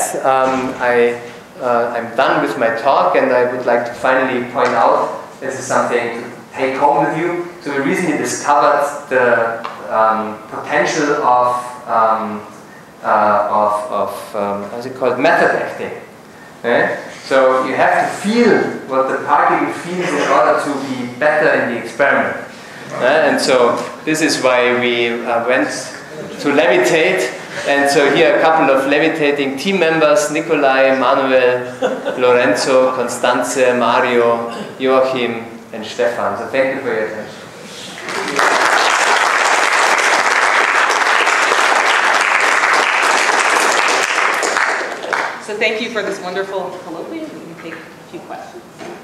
I'm done with my talk, and I would like to finally point out, this is something to take home with you. So we recently discovered the potential of how's it called, method acting. So you have to feel what the particle feels in order to be better in the experiment. And so this is why we went to Levitate. And so here are a couple of levitating team members: Nikolai, Manuel, Lorenzo, Constanze, Mario, Joachim, and Stefan. So thank you for your attention. So thank you for this wonderful colloquium. We can take a few questions.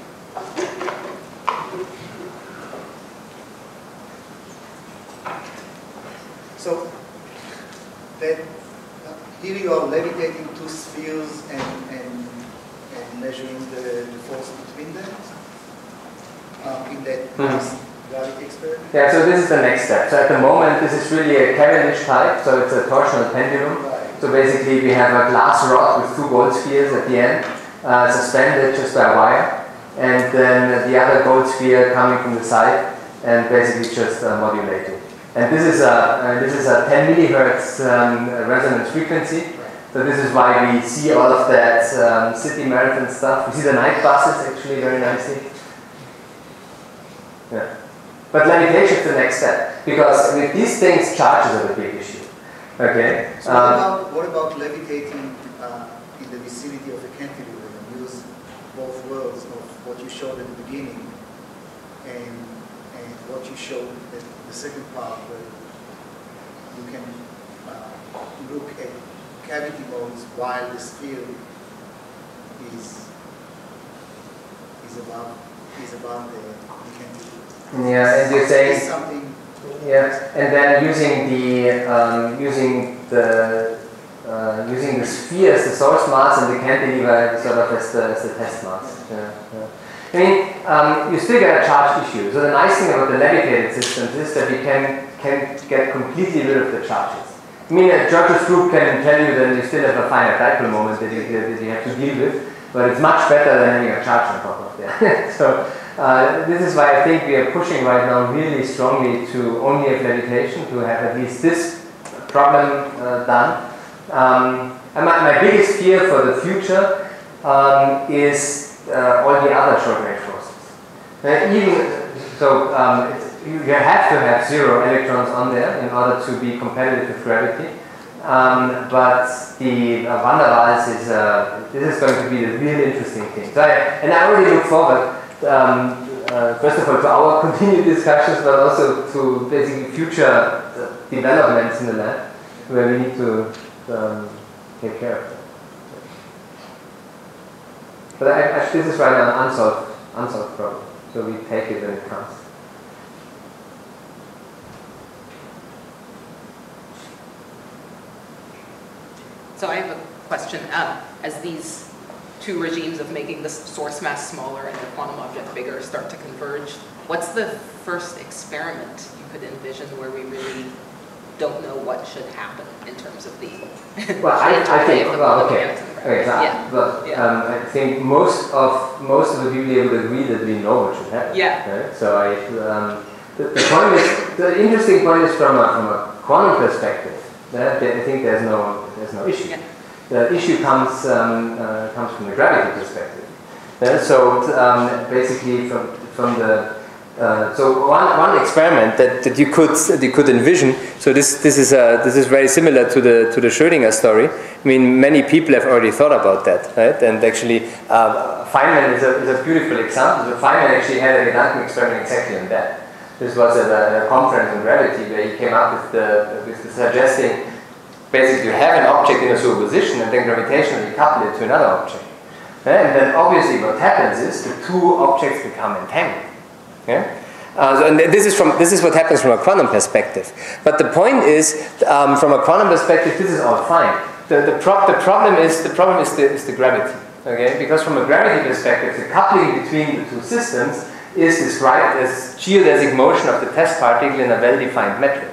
So that here you are levitating two spheres and measuring the force between them in that gravity experiment? Yeah, so this is the next step. So at the moment, this is really a Cavendish type, so it's a torsional pendulum. Right. So basically we have a glass rod with two gold spheres at the end, suspended just by a wire, and then the other gold sphere coming from the side and basically just modulating. And this is a 10 millihertz resonance frequency. So this is why we see all of that city marathon stuff. We see the night buses actually very nicely. Yeah. But levitation is the next step, because with these things, charges are the big issue. Okay. So what about levitating in the vicinity of a cantilever and use both worlds of what you showed at the beginning and what you showed at the second part, where you can look at cavity modes while the sphere is above the cantilever. Yeah, and you're saying something. Yeah, and then using the spheres, the source mass, and the cantilever sort of as the test mass. Yeah, yeah. I mean, you still get a charge issue. So the nice thing about the levitated systems is that we can get completely rid of the charges. I mean, a George's group can tell you that you still have a finite dipole moment that you have to deal with, but it's much better than having a charge on top of that. So this is why I think we are pushing right now really strongly to only have levitation, to have at least this problem done. And my biggest fear for the future is all the other short-range forces. You have to have 0 electrons on there in order to be competitive with gravity. But the van der Waals this is going to be the really interesting thing. So I already look forward, first of all, to our continued discussions, but also to basically future developments in the lab where we need to take care of them. But this is right now an unsolved problem. So we take it when it comes. So I have a question. As these two regimes of making the source mass smaller and the quantum object bigger start to converge, what's the first experiment you could envision where we really don't know what should happen in terms of the well, I think, well, okay. I think most of the people would agree that we know what should happen. Yeah. Right? So the point is, the interesting point is from a quantum perspective. I think there's no issue. Yeah. The issue comes from the gravity perspective. So basically from the so one experiment that you could envision. So this is very similar to the Schrödinger story. I mean, many people have already thought about that, right? And actually, Feynman is a beautiful example. So Feynman actually had a Gedanken experiment exactly on that. This was at a conference on gravity where he came up with the suggesting basically you have an object in a superposition and then gravitationally couple it to another object. And then obviously what happens is the two objects become entangled. Yeah? And this is what happens from a quantum perspective. But the point is, from a quantum perspective, this is all fine. The problem is the gravity. Okay, because from a gravity perspective, the coupling between the two systems is described as geodesic motion of the test particle in a well-defined metric.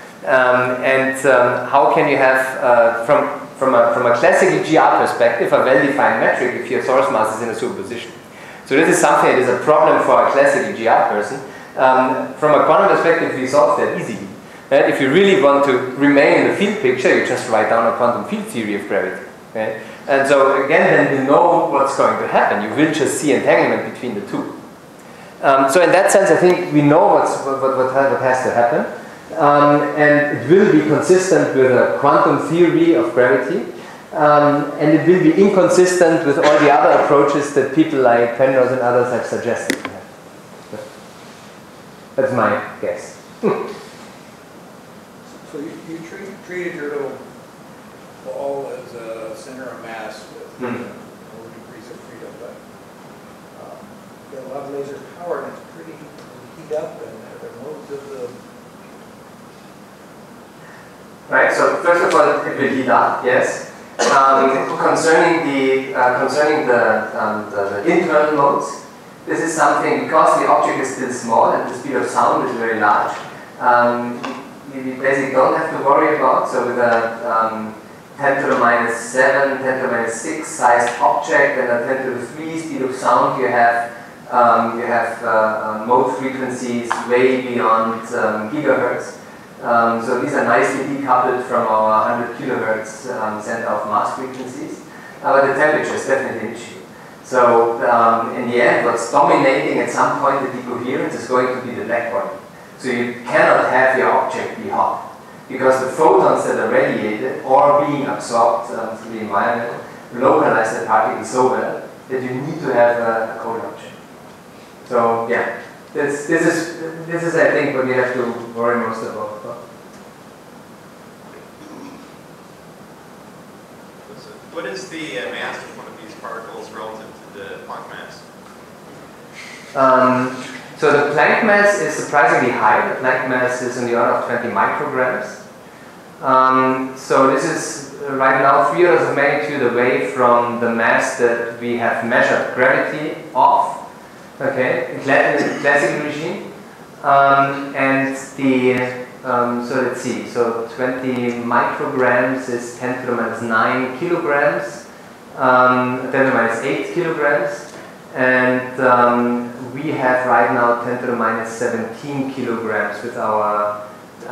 How can you have from a classical GR perspective a well-defined metric if your source mass is in a superposition? So this is something that is a problem for a classical GR person. From a quantum perspective, we solve that easily. If you really want to remain in the field picture, you just write down a quantum field theory of gravity. Okay? And so again, then you know what's going to happen. You will just see entanglement between the two. So in that sense, I think we know what has to happen. And it will be consistent with a quantum theory of gravity. And it will be inconsistent with all the other approaches that people like Penrose and others have suggested. That's my guess. So you treated your little ball as a center of mass with 4 degrees of freedom, but you have a lot of laser power and it's pretty heat up and there are modes of the... Right, so first of all, it will heat up, yes. Concerning the internal modes, this is something, because the object is still small and the speed of sound is very large, you basically don't have to worry about. So with a 10 to the minus 7, 10 to the minus 6 sized object and a 10 to the 3 speed of sound, you have mode frequencies way beyond gigahertz. So these are nicely decoupled from our 100 kilohertz center of mass frequencies. But the temperature is definitely an issue. So in the end, what's dominating at some point the decoherence is going to be the black body. So you cannot have your object be hot, because the photons that are radiated or being absorbed through the environment localize the particle so well that you need to have a cold object. So yeah, this is I think what you have to worry most about. What is the mass of one of these particles relative to the Planck mass? So the Planck mass is surprisingly high. The Planck mass is in the order of 20 micrograms. So this is right now 3 orders of magnitude away from the mass that we have measured gravity of. Okay, in the classical regime. And the so let's see, so 20 micrograms is 10 to the minus 9 kilograms, 10 to the minus 8 kilograms, and we have right now 10 to the minus 17 kilograms with our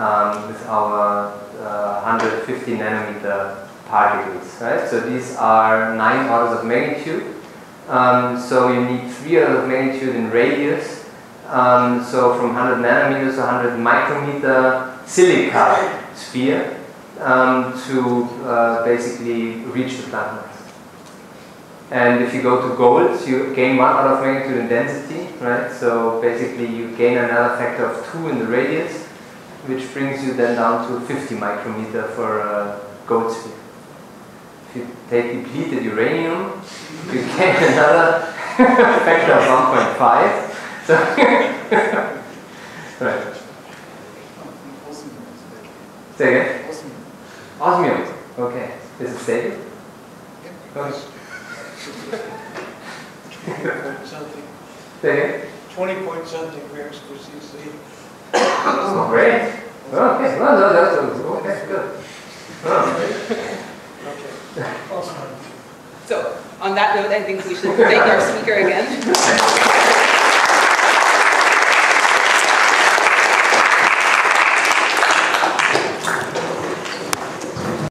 150 nanometer particles, right? So these are 9 orders of magnitude. So you need 3 orders of magnitude in radius. So from 100 nanometers to 100 micrometer silica sphere to basically reach the Planck mass. And if you go to gold, you gain 1 order of magnitude in density, right? So basically you gain another factor of 2 in the radius, which brings you then down to 50 micrometer for a gold sphere. If you take depleted uranium, you gain another factor of 1.5. So right. Say again? Osmium. Okay. Is it stable? Okay. something. Say again? 20 point something grams per cc. Oh, great. Okay. Well, no, that's okay. Good. Oh. Okay. Awesome. So on that note, I think we should thank our speaker again.